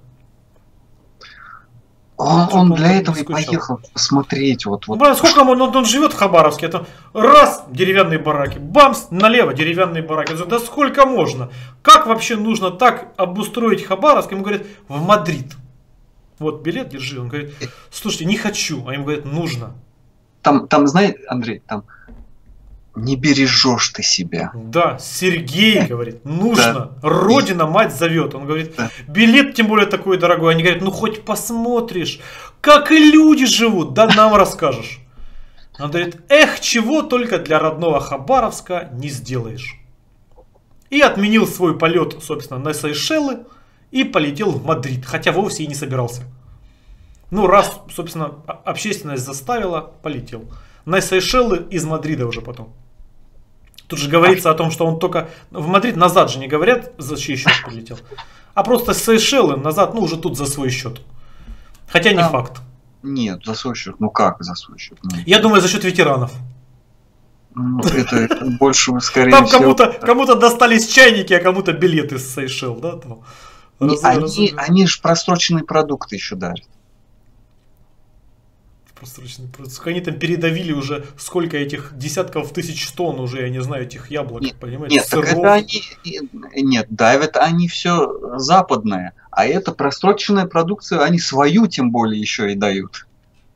Speaker 2: Он для этого и поехал посмотреть.
Speaker 1: Сколько он живет в Хабаровске? Это раз деревянные бараки, бамс, налево деревянные бараки. Да сколько можно? Как вообще нужно так обустроить Хабаровск? Ему говорят, в Мадрид. Вот билет держи. Он говорит, слушайте, не хочу. А ему говорят, нужно.
Speaker 2: Там, знаете, Андрей, там не бережешь ты себя.
Speaker 1: Да, Сергей говорит, нужно. Родина, мать зовет. Он говорит, билет тем более такой дорогой. Они говорят, ну хоть посмотришь, как и люди живут, да нам расскажешь. Он говорит, чего только для родного Хабаровска не сделаешь. И отменил свой полет, собственно, на Сейшелы и полетел в Мадрид, хотя вовсе и не собирался. Ну, раз, собственно, общественность заставила, полетел. На Сейшелы из Мадрида уже потом. Тут же говорится о том, что он только в Мадрид назад же не говорят, за чей счет прилетел. А просто с Сейшелы назад, ну уже тут за свой счет. Хотя не факт.
Speaker 2: Нет, за свой счет. Ну как за свой счет?
Speaker 1: Я думаю, за счет ветеранов.
Speaker 2: Это больше, скорее
Speaker 1: там
Speaker 2: всего...
Speaker 1: кому-то достались чайники, а кому-то билеты с Сейшел, да? Там.
Speaker 2: Они же просроченные продукты еще дарят.
Speaker 1: Просроченные продукты. Они там передавили уже сколько этих десятков тысяч тонн уже, я не знаю, этих яблок, понимаете?
Speaker 2: Нет, так это они... Нет, давят они все западное. А это просроченная продукция, они свою тем более еще и дают.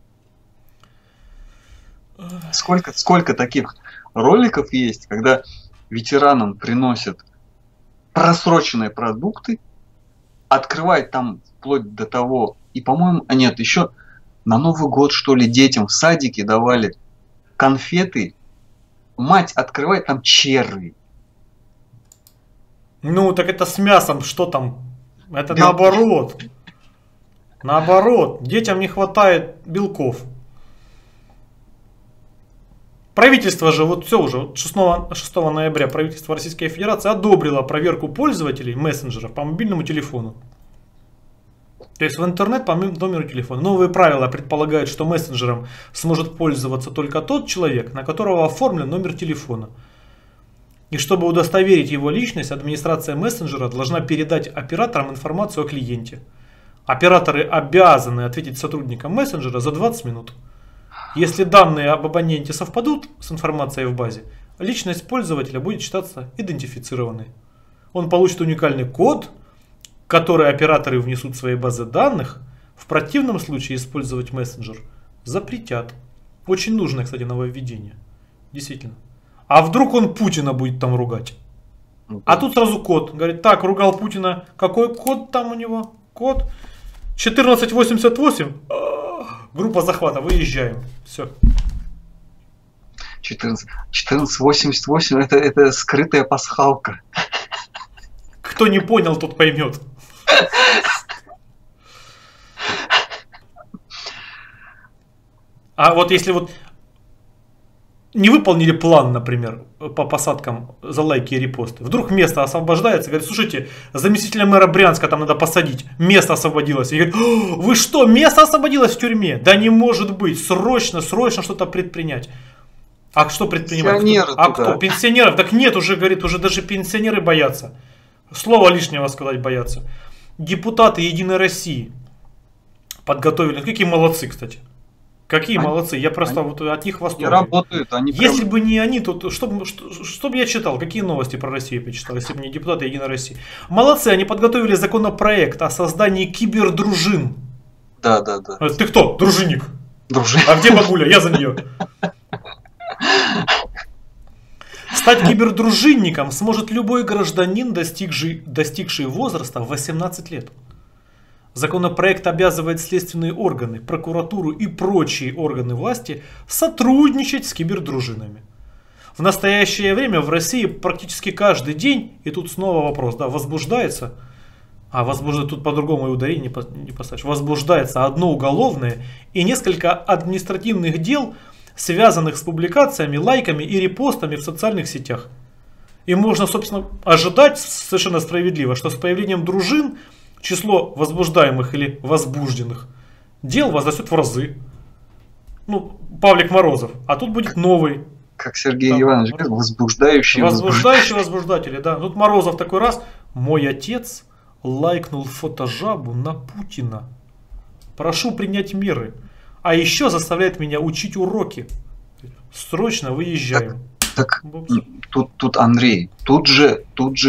Speaker 2: Сколько таких роликов есть, когда ветеранам приносят просроченные продукты, открывают там вплоть до того, и, по-моему, нет, еще на Новый год, что ли, детям в садике давали конфеты, мать открывает, там черви.
Speaker 1: Ну, так это с мясом, что там? Это
Speaker 2: Белки.
Speaker 1: наоборот. Наоборот, детям не хватает белков. Правительство же, вот все уже, вот 6 ноября правительство Российской Федерации одобрило проверку пользователей мессенджеров по мобильному телефону. То есть в интернет по номеру телефона. Новые правила предполагают, что мессенджером сможет пользоваться только тот человек, на которого оформлен номер телефона. И чтобы удостоверить его личность, администрация мессенджера должна передать операторам информацию о клиенте. Операторы обязаны ответить сотрудникам мессенджера за 20 минут. Если данные об абоненте совпадут с информацией в базе, личность пользователя будет считаться идентифицированной. Он получит уникальный код, который операторы внесут в свои базы данных. В противном случае использовать мессенджер запретят. Очень нужное, кстати, нововведение. Действительно. А вдруг он Путина будет там ругать? А тут сразу код. Говорит, так, ругал Путина. Какой код там у него? Код 1488. Группа захвата, выезжаем. Все.
Speaker 2: 1488 это скрытая пасхалка.
Speaker 1: Кто не понял, тот поймет. А вот если вот не выполнили план, например, по посадкам за лайки и репосты, вдруг место освобождается, говорит, слушайте, заместителя мэра Брянска там надо посадить, место освободилось. И говорит, вы что, место освободилось в тюрьме? Да не может быть, срочно что-то предпринять. А что предпринимать? Кто? Пенсионеров? Так нет, уже, говорит, уже даже пенсионеры боятся. Слова лишнего сказать боятся. Депутаты Единой России подготовили. Какие молодцы, кстати. Какие молодцы. Я просто вот от них в восторге.
Speaker 2: Они работают.
Speaker 1: Если бы не они, то что бы я читал? Какие новости про Россию почитал, если бы не депутаты Единой России? Молодцы, они подготовили законопроект о создании кибердружин.
Speaker 2: Да.
Speaker 1: Ты кто? Дружинник.
Speaker 2: Дружинник.
Speaker 1: А где бабуля? Я за нее. Стать кибердружинником сможет любой гражданин, достигший возраста в 18 лет. Законопроект обязывает следственные органы, прокуратуру и прочие органы власти сотрудничать с кибердружинами. В настоящее время в России практически каждый день, и тут снова вопрос, да, возбуждается, тут по-другому и ударение не поставишь, возбуждается одно уголовное и несколько административных дел, связанных с публикациями, лайками и репостами в социальных сетях. И можно, собственно, ожидать совершенно справедливо, что с появлением дружин число возбуждаемых или возбужденных дел возрастет в разы. Ну, Павлик Морозов. А тут будет новый.
Speaker 2: Как Сергей Иванович, как возбуждающий.
Speaker 1: Возбуждающий возбуждатели, да. Тут Морозов такой раз. Мой отец лайкнул фотожабу на Путина. Прошу принять меры. А еще заставляет меня учить уроки. Срочно выезжаем.
Speaker 2: Так тут Андрей, тут же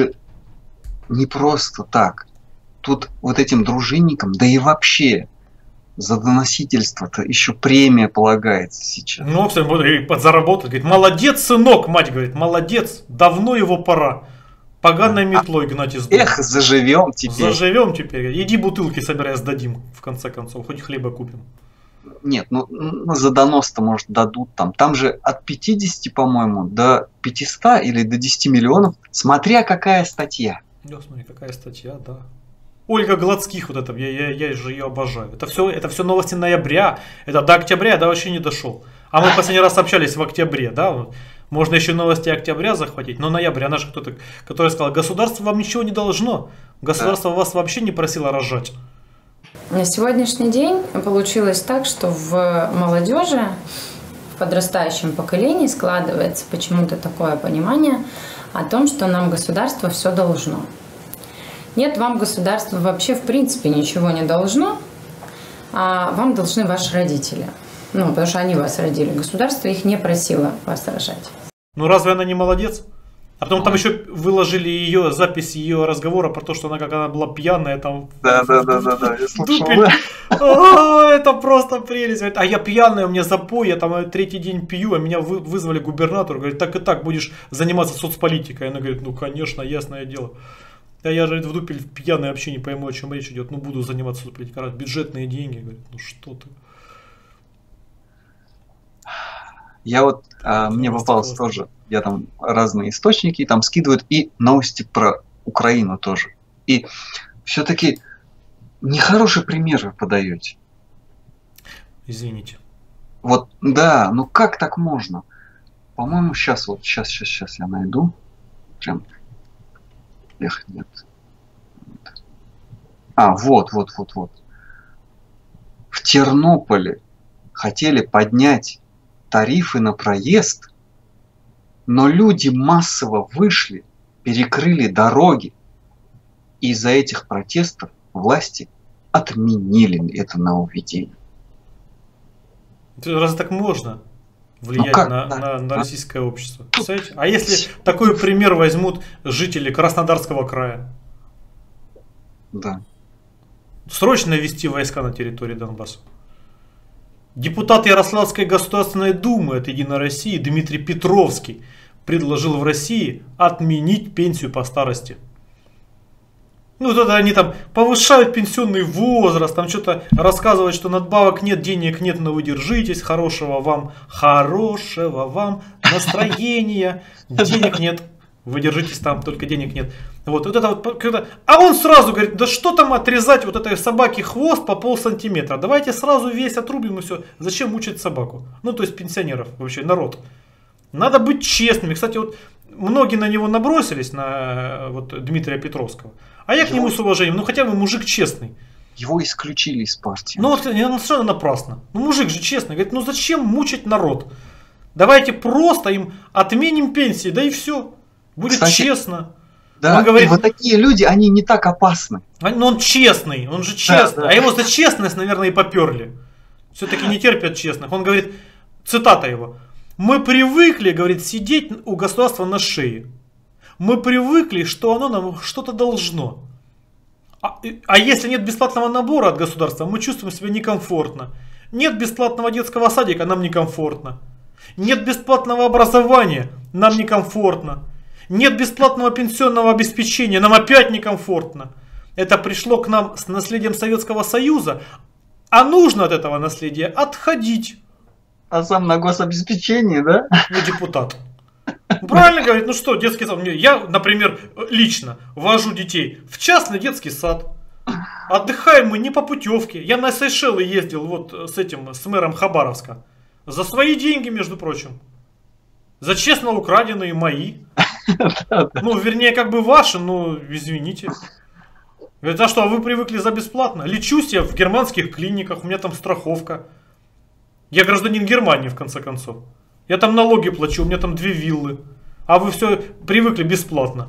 Speaker 2: не просто так. Тут вот этим дружинникам, да и вообще за доносительство-то еще премия полагается сейчас.
Speaker 1: Ну, кстати, подзаработать. Говорит, молодец, сынок, мать говорит, молодец, давно его пора. Поганой метлой гнать из дома.
Speaker 2: Эх, заживем теперь.
Speaker 1: Заживем теперь. Иди бутылки собирай, сдадим, в конце концов, хоть хлеба купим.
Speaker 2: Нет, ну за донос-то, может, дадут там. Там же от 50, по-моему, до 500 или до 10 миллионов, смотря какая статья.
Speaker 1: Да, смотри, какая статья, да. Ольга Гладских, вот это, я же ее обожаю. Это все новости ноября. Это до октября, да, вообще не дошел. А мы в последний раз общались в октябре, да. Можно еще новости октября захватить, но ноябрь, она же кто-то, который сказал, государство вам ничего не должно. Государство вас вообще не просило рожать.
Speaker 5: На сегодняшний день получилось так, что в молодежи, в подрастающем поколении складывается почему-то такое понимание о том, что нам государство все должно. Нет, вам государство вообще в принципе ничего не должно, а вам должны ваши родители. Ну, потому что они вас родили. Государство их не просило вас рожать.
Speaker 1: Ну разве она не молодец? А потом там еще выложили ее запись ее разговора про то, что она была пьяная там.
Speaker 2: Да, я слышал.
Speaker 1: Это просто прелесть. А я пьяная, у меня запой, я там третий день пью, а меня вызвали губернатор, говорит, так и так будешь заниматься соцполитикой. Она говорит, ну конечно, ясное дело. А я же в дупель пьяный вообще не пойму, о чем речь идет. Ну буду заниматься соцполитикой. Бюджетные деньги, говорит, ну что ты.
Speaker 2: Я мне попалось тоже, я там разные источники там скидывают и новости про Украину тоже. И все-таки нехороший пример вы подаете.
Speaker 1: Извините.
Speaker 2: Вот, да, ну как так можно? По-моему, сейчас я найду. Прям. Эх, нет. Вот. В Тернополе хотели поднять тарифы на проезд, но люди массово вышли, перекрыли дороги. И из-за этих протестов власти отменили это нововведение.
Speaker 1: Разве так можно влиять
Speaker 2: как?
Speaker 1: на российское общество? Представляете? А если такой пример возьмут жители Краснодарского края?
Speaker 2: Да.
Speaker 1: Срочно ввести войска на территории Донбасса. Депутат Ярославской Государственной Думы от Единой России Дмитрий Петровский предложил в России отменить пенсию по старости. Ну, тогда они там повышают пенсионный возраст, там что-то рассказывают, что надбавок нет, денег нет, но вы держитесь, хорошего вам настроения, денег нет, вы держитесь там, только денег нет. Вот это вот, а он сразу говорит, да что там отрезать вот этой собаке хвост по полсантиметра, давайте сразу весь отрубим и все, зачем мучить собаку? Ну, то есть пенсионеров, вообще народ. Надо быть честными. Кстати, вот многие на него набросились, на вот Дмитрия Петровского. А я к нему с уважением, ну хотя бы мужик честный.
Speaker 2: Его исключили из партии.
Speaker 1: Ну вот совершенно напрасно. Ну мужик же честный, говорит, ну зачем мучить народ? Давайте просто им отменим пенсии, да и все. Будет честно.
Speaker 2: Да,
Speaker 1: он говорит,
Speaker 2: и вот такие люди, они не так опасны.
Speaker 1: Ну он честный, он же честный.
Speaker 2: Да.
Speaker 1: А его за честность, наверное, и поперли. Все-таки не терпят честных. Он говорит, цитата его. Мы привыкли, говорит, сидеть у государства на шее. Мы привыкли, что оно нам что-то должно. А если нет бесплатного набора от государства, мы чувствуем себя некомфортно. Нет бесплатного детского садика, нам некомфортно. Нет бесплатного образования, нам некомфортно. Нет бесплатного пенсионного обеспечения, нам опять некомфортно. Это пришло к нам с наследием Советского Союза, а нужно от этого наследия отходить.
Speaker 2: А сам на гособеспечении, да?
Speaker 1: Ну, депутат. Правильно говорит, ну что, детский сад. Я, например, лично вожу детей в частный детский сад. Отдыхаем мы не по путевке. Я на Сейшелы ездил вот с мэром Хабаровска. За свои деньги, между прочим. За честно украденные мои. Ну, вернее, как бы ваши, но извините. Говорит, а что, вы привыкли за бесплатно? Лечусь я в германских клиниках, у меня там страховка. Я гражданин Германии, в конце концов. Я там налоги плачу, у меня там 2 виллы. А вы все привыкли бесплатно.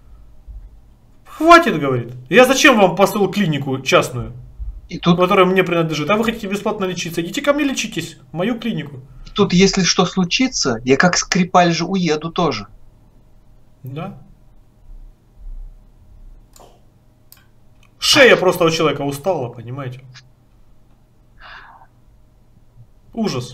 Speaker 1: Хватит, говорит. Я зачем вам построил клинику частную, которая мне принадлежит? А вы хотите бесплатно лечиться? Идите ко мне лечитесь, в мою клинику.
Speaker 2: Тут, если что случится, я как Скрипаль же уеду тоже.
Speaker 1: Да. Шея просто у человека устала, понимаете? Ужас.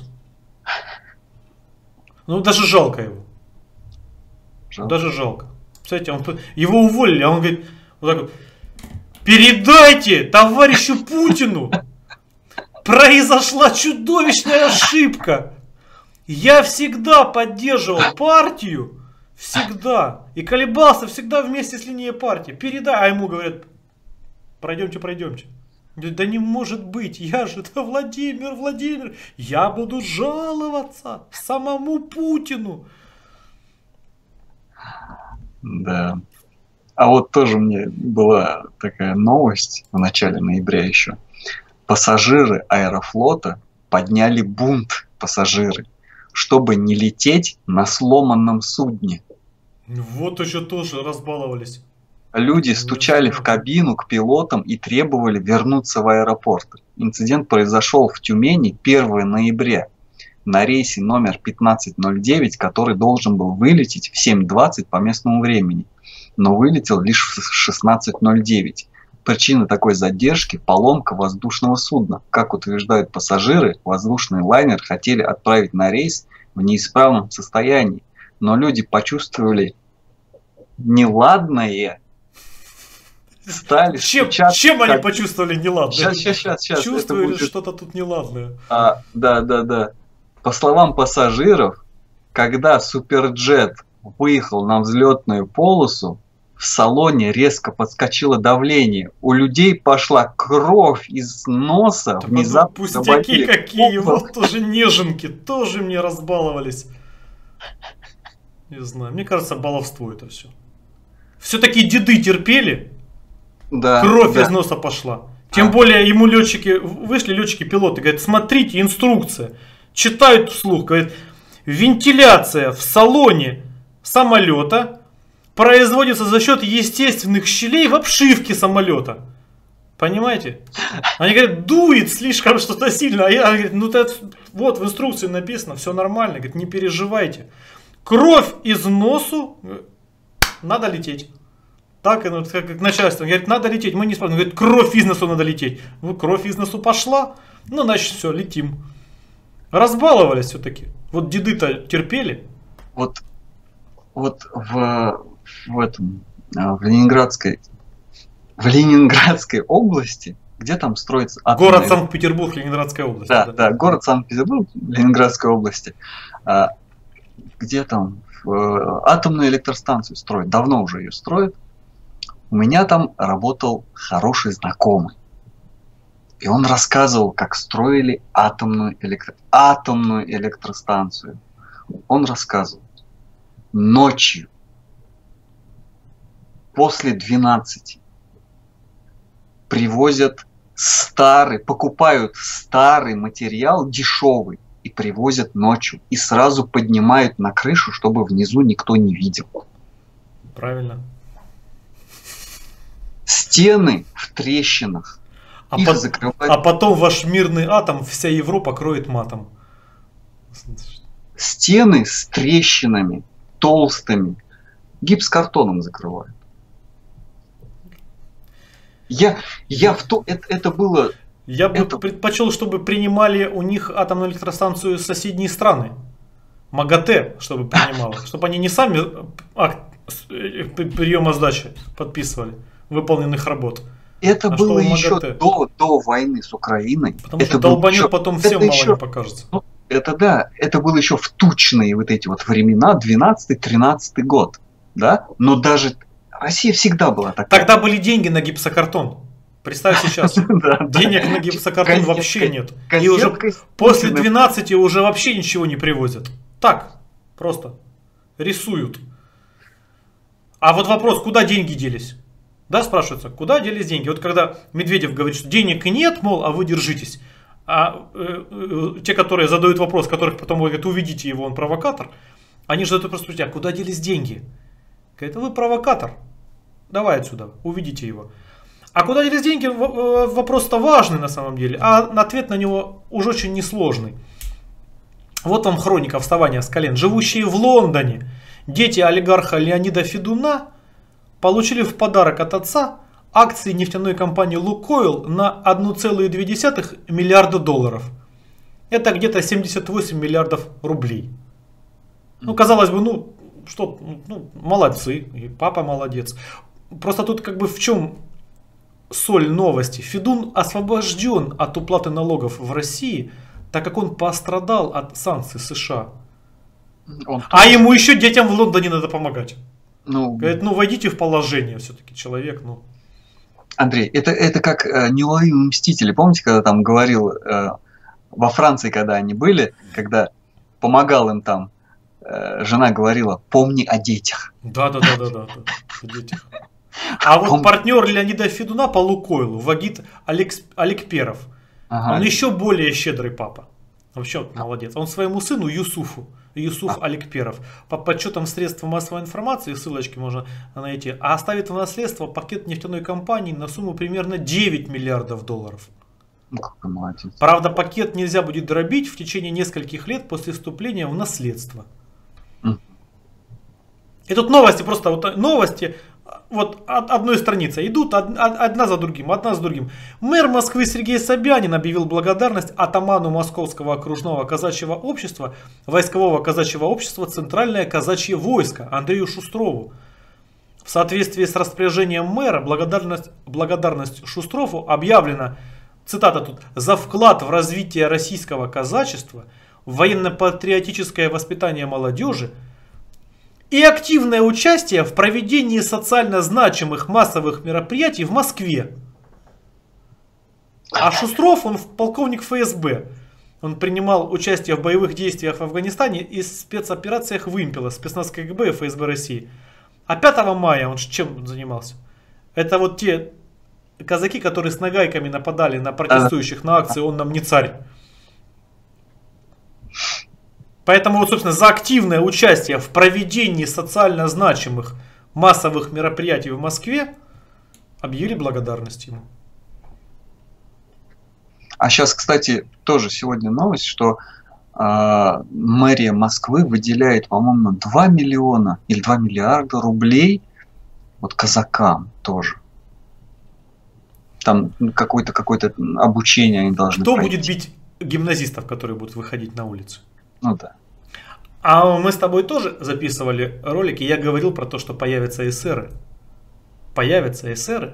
Speaker 1: Ну, даже жалко его. Даже жалко. Представляете, его уволили, а он говорит, вот так вот, передайте товарищу Путину, произошла чудовищная ошибка. Я всегда поддерживал партию, всегда, и колебался всегда вместе с линией партии. Передай, а ему говорят, пройдемте. Да не может быть, я же это Владимир, я буду жаловаться самому Путину.
Speaker 2: Да. А вот тоже мне была такая новость в начале ноября еще. Пассажиры Аэрофлота подняли бунт, чтобы не лететь на сломанном судне.
Speaker 1: Вот еще тоже разбаловались.
Speaker 2: Люди стучали в кабину к пилотам и требовали вернуться в аэропорт. Инцидент произошел в Тюмени 1 ноября на рейсе номер 1509, который должен был вылететь в 7:20 по местному времени, но вылетел лишь в 16:09. Причина такой задержки – поломка воздушного судна. Как утверждают пассажиры, воздушный лайнер хотели отправить на рейс в неисправном состоянии, но люди почувствовали неладное. Стали
Speaker 1: чем они почувствовали неладное?
Speaker 2: Сейчас.
Speaker 1: Чувствовали будет... что-то тут неладное.
Speaker 2: Да. По словам пассажиров, когда Суперджет выехал на взлетную полосу, в салоне резко подскочило давление. У людей пошла кровь из носа.
Speaker 1: Да
Speaker 2: Внезапно
Speaker 1: пустяки
Speaker 2: заболели.
Speaker 1: какие, вот тоже неженки, тоже мне разбаловались. Не знаю, мне кажется, баловство это все. Все-таки деды терпели,
Speaker 2: Да,
Speaker 1: кровь
Speaker 2: да.
Speaker 1: из носа пошла. Тем более ему летчики, вышли летчики-пилоты, говорят, смотрите, инструкция. Читают вслух, говорят, вентиляция в салоне самолета производится за счет естественных щелей в обшивке самолета. Понимаете? Они говорят, дует слишком что-то сильно. А я говорю, ну вот в инструкции написано, все нормально. Говорит, не переживайте. Кровь из носу, надо лететь. Так, как начальство говорит, надо лететь, мы не сможем. Говорит, кровь из носу надо лететь. Ну, кровь из носу пошла, ну, значит, все, летим. Разбаловались все-таки. Вот деды-то терпели.
Speaker 2: Вот в этом, в Ленинградской области, где там строится атомная...
Speaker 1: Город Санкт-Петербург, Ленинградская область.
Speaker 2: Да, город Санкт-Петербург, Ленинградской области, где там атомную электростанцию строят, давно уже ее строят. У меня там работал хороший знакомый. И он рассказывал, как строили атомную электростанцию. Он рассказывал, ночью, после 12, покупают старый материал, дешевый, и привозят ночью. И сразу поднимают на крышу, чтобы внизу никто не видел.
Speaker 1: Правильно.
Speaker 2: Стены в трещинах.
Speaker 1: А потом ваш мирный атом вся Европа кроет матом.
Speaker 2: Стены с трещинами толстыми гипсокартоном закрывают. Это было...
Speaker 1: Я бы предпочел, чтобы принимали у них атомную электростанцию соседние страны. МАГАТЭ, чтобы принимало. Чтобы они не сами акт приема сдачи подписывали выполненных работ.
Speaker 2: Это было еще до войны с Украиной.
Speaker 1: Потому что долбанет потом всем мало не покажется.
Speaker 2: Это было еще в тучные вот эти вот времена, 12-13 год. Да? Но даже Россия всегда была такая.
Speaker 1: Тогда были деньги на гипсокартон. Представь сейчас, денег на гипсокартон вообще нет. И уже после 12 уже вообще ничего не привозят. Так, просто рисуют. А вот вопрос, куда деньги делись? Да, спрашивается, куда делись деньги? Вот когда Медведев говорит, что денег нет, мол, а вы держитесь. А те, которые задают вопрос, которых потом говорят, уведите его, он провокатор, они же задают вопрос, а куда делись деньги? Говорят, вы провокатор, давай отсюда, уведите его. А куда делись деньги, вопрос-то важный на самом деле, а ответ на него уже очень несложный. Вот вам хроника вставания с колен. Живущие в Лондоне дети олигарха Леонида Федуна получили в подарок от отца акции нефтяной компании «Лукойл» на 1,2 миллиарда долларов. Это где-то 78 миллиардов рублей. Ну, казалось бы, молодцы, и папа молодец. Просто тут как бы в чем соль новости. Федун освобожден от уплаты налогов в России, так как он пострадал от санкций США. А ему еще детям в Лондоне надо помогать. Говорит, войдите в положение все-таки человек.
Speaker 2: Андрей, это как неуловимые мстители. Помните, когда там говорил во Франции, когда они были, когда помогал им там, жена говорила, помни о детях.
Speaker 1: Да, о детях. А вот партнер Леонида Федуна по Лукойлу, Вагит Аликперов, он еще более щедрый папа. Вообще молодец. Он своему сыну Юсуф Аликперов, по подсчетам средств массовой информации, ссылочки можно найти, а оставит в наследство пакет нефтяной компании на сумму примерно 9 миллиардов долларов.
Speaker 2: Какой молодец.
Speaker 1: Правда, пакет нельзя будет дробить в течение нескольких лет после вступления в наследство. И тут новости, просто вот новости, вот от одной страницы идут одна за другим. Мэр Москвы Сергей Собянин объявил благодарность атаману Московского окружного казачьего общества, войскового казачьего общества «Центральное казачье войско» Андрею Шустрову. В соответствии с распоряжением мэра благодарность Шустрову объявлена, цитата тут, за вклад в развитие российского казачества, в военно-патриотическое воспитание молодежи и активное участие в проведении социально значимых массовых мероприятий в Москве. А Шустров, он полковник ФСБ. Он принимал участие в боевых действиях в Афганистане и спецоперациях Вымпела, спецназ КГБ и ФСБ России. А 5 мая он чем занимался? Это вот те казаки, которые с нагайками нападали на протестующих на акции «Он нам не царь». Поэтому, вот, собственно, за активное участие в проведении социально значимых массовых мероприятий в Москве объявили благодарность ему.
Speaker 2: А сейчас, кстати, тоже сегодня новость, что мэрия Москвы выделяет, по-моему, 2 миллиона или 2 миллиарда рублей вот казакам тоже. Там какое-то обучение они должны
Speaker 1: Кто
Speaker 2: пройти.
Speaker 1: будет бить гимназистов, которые будут выходить на улицу?
Speaker 2: Ну да.
Speaker 1: А мы с тобой тоже записывали ролики, я говорил про то, что появятся эсеры. Появятся эсеры.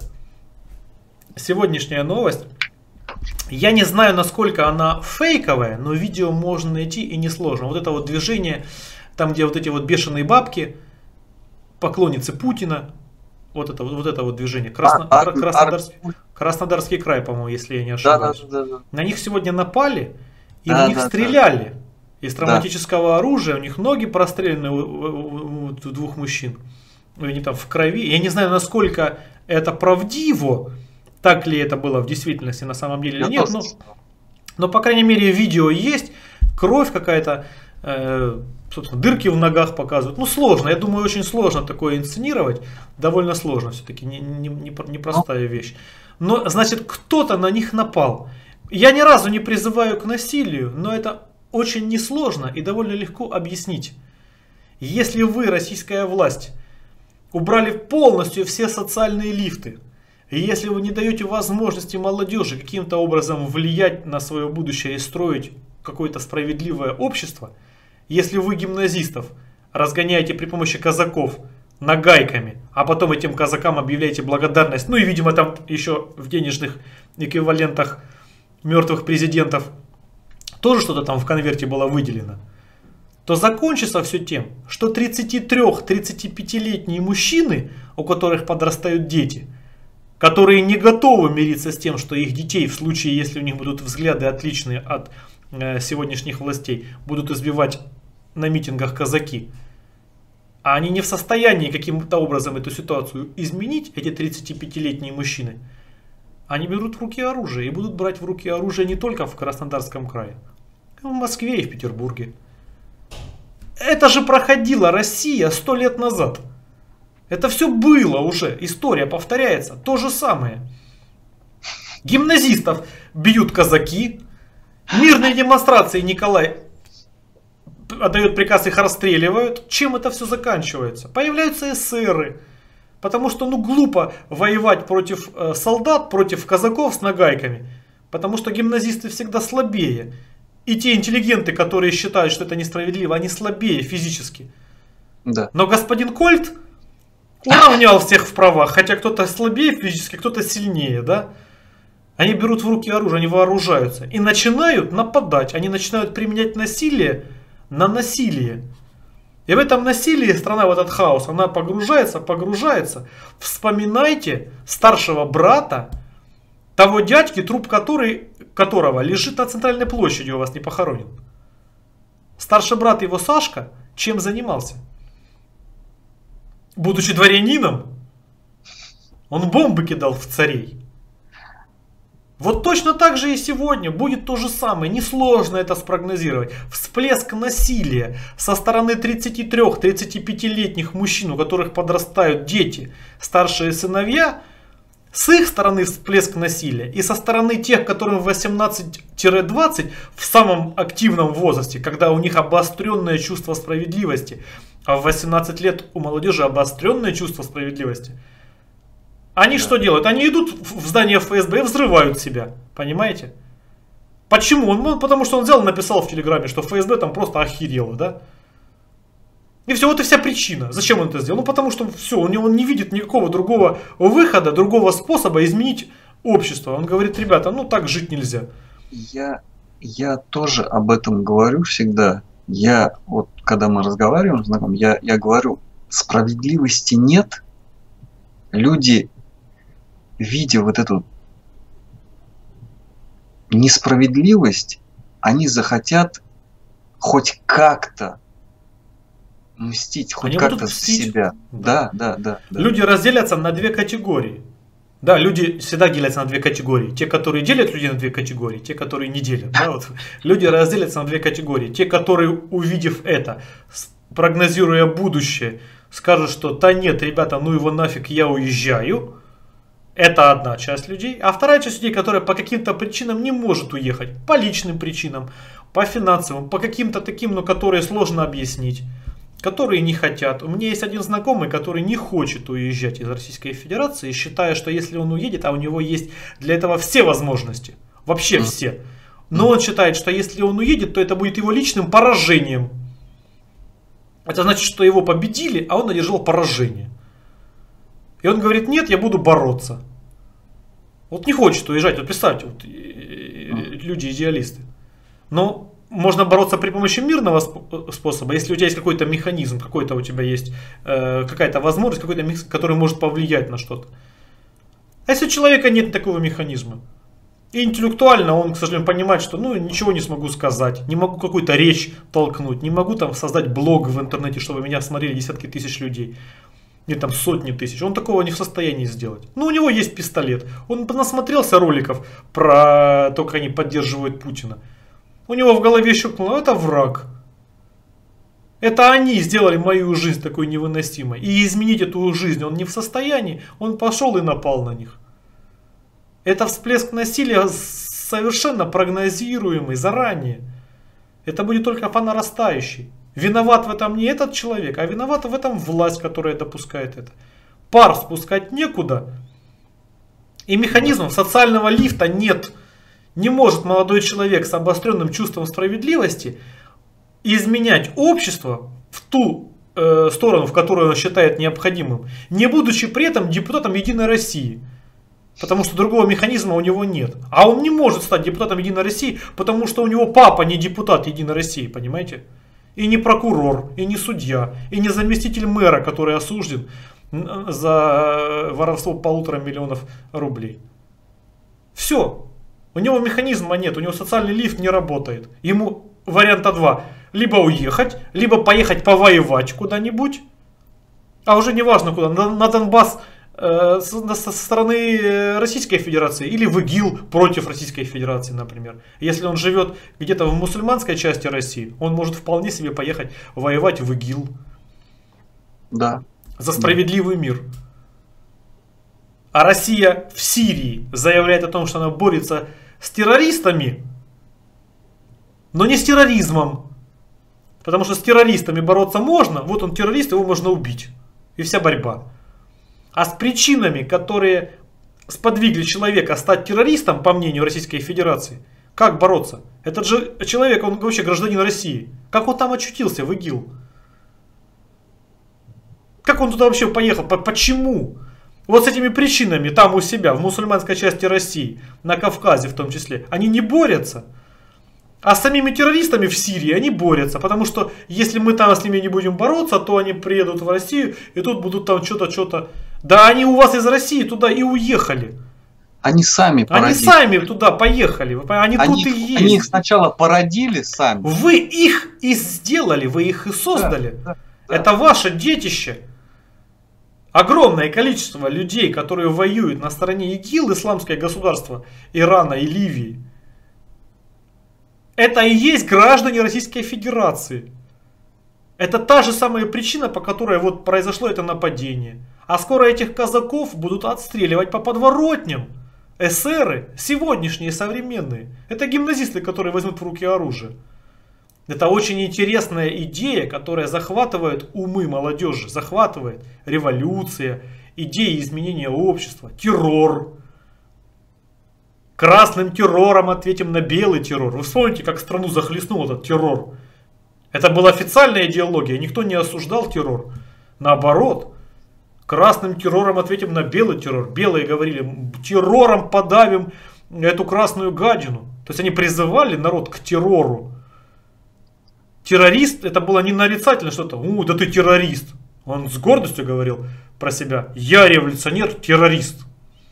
Speaker 1: Сегодняшняя новость. Я не знаю, насколько она фейковая, но видео можно найти и несложно. Вот это вот движение, там где вот эти вот бешеные бабки, поклонницы Путина, вот это вот движение. Краснодарский край, по-моему, если я не ошибаюсь.
Speaker 2: Да.
Speaker 1: На них сегодня напали и на них стреляли. Из травматического оружия, у них ноги прострелены у 2 мужчин. Они там в крови. Я не знаю, насколько это правдиво, так ли это было в действительности на самом деле или нет. Но по крайней мере, видео есть. Кровь какая-то, собственно, дырки в ногах показывают. Ну, сложно. Я думаю, очень сложно такое инсценировать. Довольно сложно все-таки. Непростая вещь. Но, значит, кто-то на них напал. Я ни разу не призываю к насилию, но это очень несложно и довольно легко объяснить. Если вы, российская власть, убрали полностью все социальные лифты, и если вы не даете возможности молодежи каким-то образом влиять на свое будущее и строить какое-то справедливое общество, если вы гимназистов разгоняете при помощи казаков нагайками, а потом этим казакам объявляете благодарность, ну и, видимо, там еще в денежных эквивалентах мертвых президентов тоже что-то там в конверте было выделено, то закончится все тем, что 33-35-летние мужчины, у которых подрастают дети, которые не готовы мириться с тем, что их детей, в случае, если у них будут взгляды отличные от сегодняшних властей, будут избивать на митингах казаки, а они не в состоянии каким-то образом эту ситуацию изменить, эти 35-летние мужчины, они берут в руки оружие и будут брать в руки оружие не только в Краснодарском крае, а в Москве и в Петербурге. Это же проходила Россия 100 лет назад. Это все было уже. История повторяется. То же самое. Гимназистов бьют казаки. Мирные демонстрации Николай отдает приказ, их расстреливают. Чем это все заканчивается? Появляются эсеры. Потому что глупо воевать против солдат, против казаков с нагайками. Потому что гимназисты всегда слабее. И те интеллигенты, которые считают, что это несправедливо, они слабее физически.
Speaker 2: Да.
Speaker 1: Но господин Кольт уравнял всех в правах. Хотя кто-то слабее физически, кто-то сильнее. Да? Они берут в руки оружие, они вооружаются. И начинают нападать. Они начинают применять насилие на насилие. И в этом насилии страна, в этот хаос, она погружается. Вспоминайте старшего брата того дядьки, труп которого лежит на центральной площади, у вас не похоронен. Старший брат его Сашка чем занимался? Будучи дворянином, он бомбы кидал в царей. Вот точно так же и сегодня будет то же самое. Несложно это спрогнозировать. Всплеск насилия со стороны 33-35-летних мужчин, у которых подрастают дети, старшие сыновья. С их стороны всплеск насилия. И со стороны тех, которым 18-20 в самом активном возрасте, когда у них обостренное чувство справедливости. А в 18 лет у молодежи обостренное чувство справедливости. Они что делают? Они идут в здание ФСБ и взрывают себя. Понимаете? Почему? Потому что он взял и написал в Телеграме, что ФСБ там просто охерело, да? И все, вот и вся причина. Зачем он это сделал? Потому что все, он не видит никакого другого выхода, другого способа изменить общество. Он говорит, ребята, так жить нельзя.
Speaker 2: Я тоже об этом говорю всегда. Когда мы разговариваем, я говорю, справедливости нет, люди, видя вот эту несправедливость, они захотят хоть как-то мстить, хоть
Speaker 1: Они
Speaker 2: как-то
Speaker 1: будут
Speaker 2: за
Speaker 1: мстить.
Speaker 2: себя.
Speaker 1: Да.
Speaker 2: Да.
Speaker 1: Люди разделятся на две категории. Да, люди всегда делятся на две категории. Те, которые делят людей на две категории, те, которые не делят. Да, вот. Люди разделятся на две категории. Те, которые, увидев это, прогнозируя будущее, скажут, что да нет, ребята, ну его нафиг, я уезжаю. Это одна часть людей. А вторая часть людей, которая по каким-то причинам не может уехать. По личным причинам, по финансовым, по каким-то таким, но которые сложно объяснить. Которые не хотят. У меня есть один знакомый, который не хочет уезжать из Российской Федерации, считая, что если он уедет, а у него есть для этого все возможности. Вообще все. Но он считает, что если он уедет, то это будет его личным поражением. Это значит, что его победили, а он одержал поражение. И он говорит, нет, я буду бороться. Вот не хочет уезжать. Вот представьте, вот, люди-идеалисты. Но можно бороться при помощи мирного способа, если у тебя есть какой-то механизм, какой-то у тебя есть какая-то возможность, какой-то механизм, который может повлиять на что-то. А если у человека нет такого механизма, и интеллектуально он, к сожалению, понимает, что ну ничего не смогу сказать, не могу какую-то речь толкнуть, не могу там создать блог в интернете, чтобы меня смотрели десятки тысяч людей, или там сотни тысяч, он такого не в состоянии сделать. Ну у него есть пистолет, он насмотрелся роликов про то, как они поддерживают Путина. У него в голове щелкнуло, это враг. Это они сделали мою жизнь такой невыносимой. И изменить эту жизнь он не в состоянии. Он пошел и напал на них. Это всплеск насилия совершенно прогнозируемый заранее. Это будет только по нарастающей. Виноват в этом не этот человек, а виновата в этом власть, которая допускает это. Пар спускать некуда. И механизмов социального лифта нет. Не может молодой человек с обостренным чувством справедливости изменять общество в ту сторону, в которую он считает необходимым, не будучи при этом депутатом Единой России. Потому что другого механизма у него нет. А он не может стать депутатом Единой России, потому что у него папа не депутат Единой России, понимаете? И не прокурор, и не судья, и не заместитель мэра, который осужден за воровство 1,5 миллиона рублей. Все. У него механизма нет, у него социальный лифт не работает. Ему варианта два. Либо уехать, либо поехать повоевать куда-нибудь. А уже не важно куда. На Донбасс со стороны Российской Федерации. Или в ИГИЛ против Российской Федерации, например. Если он живет где-то в мусульманской части России, он может вполне себе поехать воевать в ИГИЛ.
Speaker 2: Да.
Speaker 1: За справедливый мир. А Россия в Сирии заявляет о том, что она борется с террористами, но не с терроризмом. Потому что с террористами бороться можно, вот он террорист, его можно убить. И вся борьба. А с причинами, которые сподвигли человека стать террористом, по мнению Российской Федерации, как бороться? Этот же человек, он вообще гражданин России. Как он там очутился в ИГИЛ? Как он туда вообще поехал? Почему? Вот с этими причинами там у себя, в мусульманской части России, на Кавказе в том числе, они не борются. А с самими террористами в Сирии они борются. Потому что если мы там с ними не будем бороться, то они приедут в Россию и тут будут там что-то. Да они у вас из России туда и уехали.
Speaker 2: Они сами породили.
Speaker 1: Они сами туда поехали. Они тут и есть.
Speaker 2: Они их сначала породили сами.
Speaker 1: Вы их и сделали, вы их и создали.
Speaker 2: Да.
Speaker 1: Это ваше детище. Огромное количество людей, которые воюют на стороне ИГИЛ, исламское государство Ирана и Ливии, это и есть граждане Российской Федерации. Это та же самая причина, по которой вот произошло это нападение. А скоро этих казаков будут отстреливать по подворотням. Эсеры, сегодняшние, современные. Это гимназисты, которые возьмут в руки оружие. Это очень интересная идея, которая захватывает умы молодежи. Захватывает революция, идеи изменения общества, террор. Красным террором ответим на белый террор. Вы вспомните, как страну захлестнул этот террор. Это была официальная идеология, никто не осуждал террор. Наоборот, красным террором ответим на белый террор. Белые говорили, террором подавим эту красную гадину. То есть они призывали народ к террору. Террорист, это было не нарицательно что-то, да ты террорист. Он с гордостью говорил про себя: я революционер-террорист.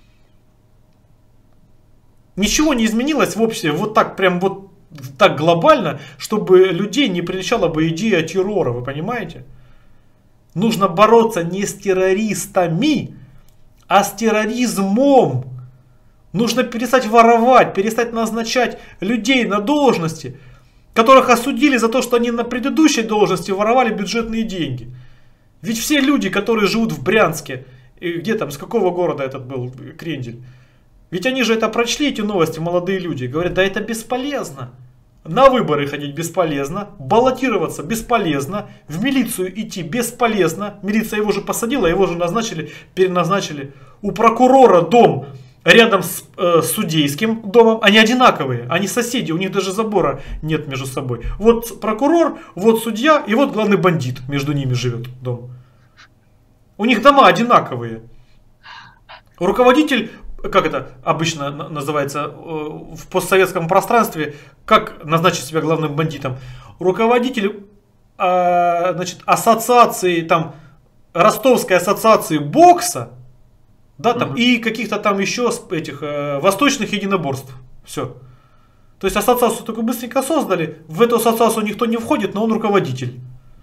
Speaker 1: Ничего не изменилось в обществе вот так прям вот так глобально, чтобы людей не прельщала бы идея террора, вы понимаете? Нужно бороться не с террористами, а с терроризмом. Нужно перестать воровать, перестать назначать людей на должности, которых осудили за то, что они на предыдущей должности воровали бюджетные деньги. Ведь все люди, которые живут в Брянске, где там, с какого города этот был Крендель, ведь они же это прочли, эти новости, молодые люди, говорят: да это бесполезно. На выборы ходить бесполезно, баллотироваться бесполезно, в милицию идти бесполезно. Милиция его же посадила, его же назначили, переназначили. У прокурора дом рядом с судейским домом, они одинаковые, они соседи, у них даже забора нет между собой. Вот прокурор, вот судья и вот главный бандит между ними живет дом. У них дома одинаковые. Руководитель, как это обычно называется в постсоветском пространстве, как назначить себя главным бандитом? Руководитель значит, ассоциации, там, Ростовской ассоциации бокса, да, там, и каких-то там еще этих восточных единоборств. Все. То есть ассоциацию только быстренько создали, в эту ассоциацию никто не входит, но он руководитель.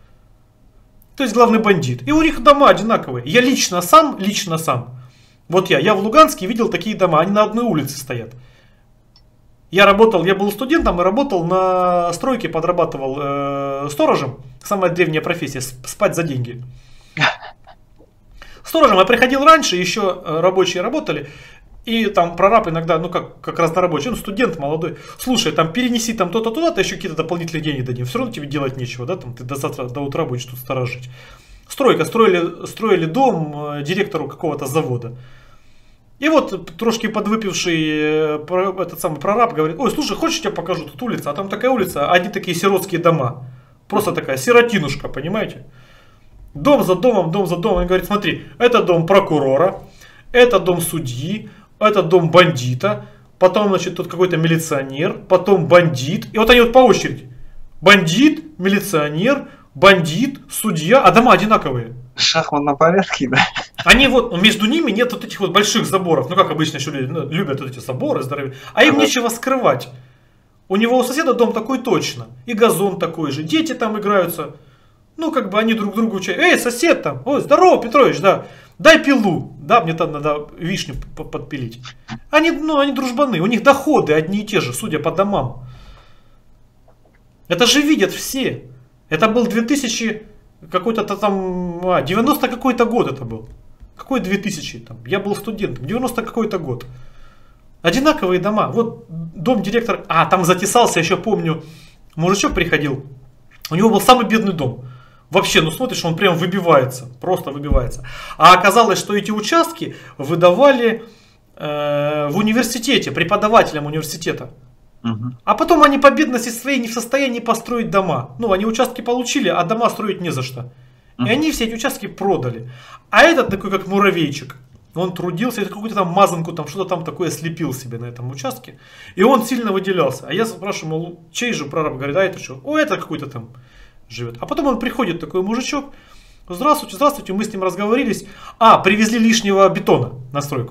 Speaker 1: То есть главный бандит. И у них дома одинаковые. Я лично сам, вот я в Луганске видел такие дома, они на одной улице стоят. Я был студентом и работал на стройке, подрабатывал сторожем. Самая древняя профессия, спать за деньги. Сторожем я приходил раньше, еще рабочие работали. И там прораб иногда, ну как разнорабочий, он студент молодой. Слушай, там перенеси там то-то туда-то, еще какие-то дополнительные деньги дадим. Все равно тебе делать нечего, да, там ты до утра будешь тут сторожить. Стройка, строили дом директору какого-то завода. И вот трошки подвыпивший этот самый прораб говорит: ой, слушай, хочешь, я тебе покажу тут улица? А там такая улица, одни такие сиротские дома. Просто такая сиротинушка, понимаете? Дом за домом, дом за домом. Он говорит: смотри, это дом прокурора, это дом судьи, это дом бандита, потом, значит, тут какой-то милиционер, потом бандит. И вот они вот по очереди. Бандит, милиционер, бандит, судья, а дома одинаковые.
Speaker 2: Шахматном порядке, да?
Speaker 1: Они вот, между ними нет вот этих вот больших заборов. Ну как обычно еще любят вот эти заборы здоровые. А им нечего скрывать. У него у соседа дом такой точно. И газон такой же. Дети там играются. Ну как бы они друг другу чай. Эй, сосед там. Ой, здорово, Петрович, да. Дай пилу. Да, мне там надо вишню подпилить. Они дружбаны. У них доходы одни и те же, судя по домам. Это же видят все. Это был 2000 какой-то там 90 какой-то год это был. Какой 2000 там? Я был студентом. 90 какой-то год. Одинаковые дома. Вот дом директора. Там затесался, еще помню, мужичок приходил. У него был самый бедный дом. Вообще, ну смотришь, он прям выбивается. Просто выбивается. А оказалось, что эти участки выдавали в университете, преподавателям университета. А потом они по бедности своей не в состоянии построить дома. Ну, они участки получили, а дома строить не за что. И они все эти участки продали. А этот такой, как муравейчик, он трудился, какую-то там мазанку, там что-то там такое слепил себе на этом участке. И он сильно выделялся. А я спрашиваю, мол, чей же прораб? Говорит: а это что? О, это какой-то там живет. А потом он приходит, такой мужичок: здравствуйте, здравствуйте, мы с ним разговорились. Привезли лишнего бетона на стройку.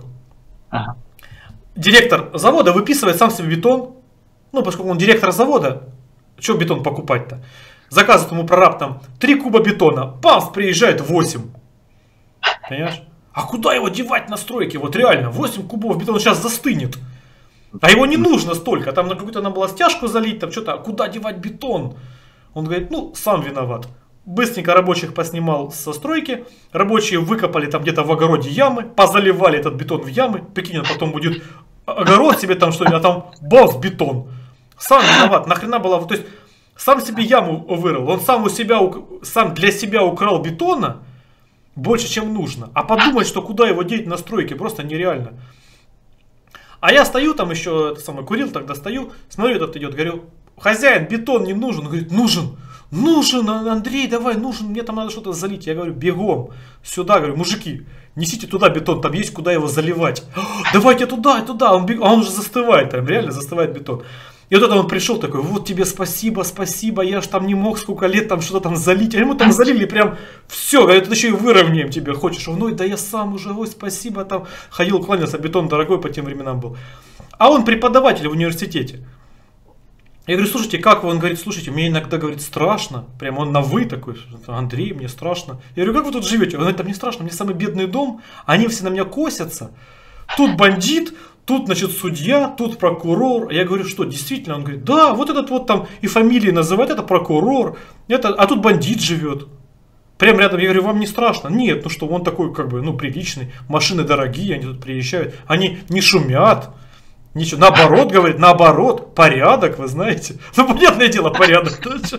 Speaker 1: Директор завода выписывает сам себе бетон. Ну, поскольку он директор завода, что бетон покупать-то? Заказывает ему прораб там 3 куба бетона. Памс, приезжает 8. Понимаешь? А куда его девать на стройке? Вот реально, 8 кубов бетона сейчас застынет. А его не нужно столько. Там на какую-то надо было стяжку залить, там что-то. А куда девать бетон? Он говорит: ну, сам виноват. Быстренько рабочих поснимал со стройки. Рабочие выкопали там где-то в огороде ямы, позаливали этот бетон в ямы. Прикинь, он потом будет огород себе там что-нибудь, а там бац, бетон. Сам виноват. Нахрена было? То есть сам себе яму вырыл. Он сам для себя украл бетона больше, чем нужно. А подумать, что куда его деть на стройке, просто нереально. А я стою там еще, курил, тогда стою, смотрю, этот идет, говорю: хозяин, бетон не нужен. Он говорит: нужен. Нужен, Андрей, давай, нужен, мне там надо что-то залить. Я говорю: бегом сюда, говорю: мужики, несите туда бетон, там есть куда его заливать. Давайте туда. Он уже застывает, там реально застывает бетон. И вот это он пришел такой, вот тебе спасибо, спасибо, я ж там не мог сколько лет там что-то там залить. А ему там залили прям все, говорят, еще и выровняем тебе хочешь. Он, ой, да я сам уже, ой, спасибо, там ходил, кланялся, бетон дорогой по тем временам был. А он преподаватель в университете. Я говорю, слушайте, как вы? Он говорит, слушайте, мне иногда, говорит, страшно. Прям он на вы такой, Андрей, мне страшно. Я говорю, как вы тут живете? Он говорит, да мне страшно, мне самый бедный дом, они все на меня косятся. Тут бандит, тут, значит, судья, тут прокурор. Я говорю, что, действительно? Он говорит, да, вот этот вот там и фамилии называют, это прокурор, это, а тут бандит живет. Прям рядом, я говорю, вам не страшно? Нет, ну что, он такой, как бы, ну, приличный, машины дорогие, они тут приезжают, они не шумят. Ничего, наоборот, говорит, наоборот, порядок, вы знаете. Ну, понятное дело, порядок.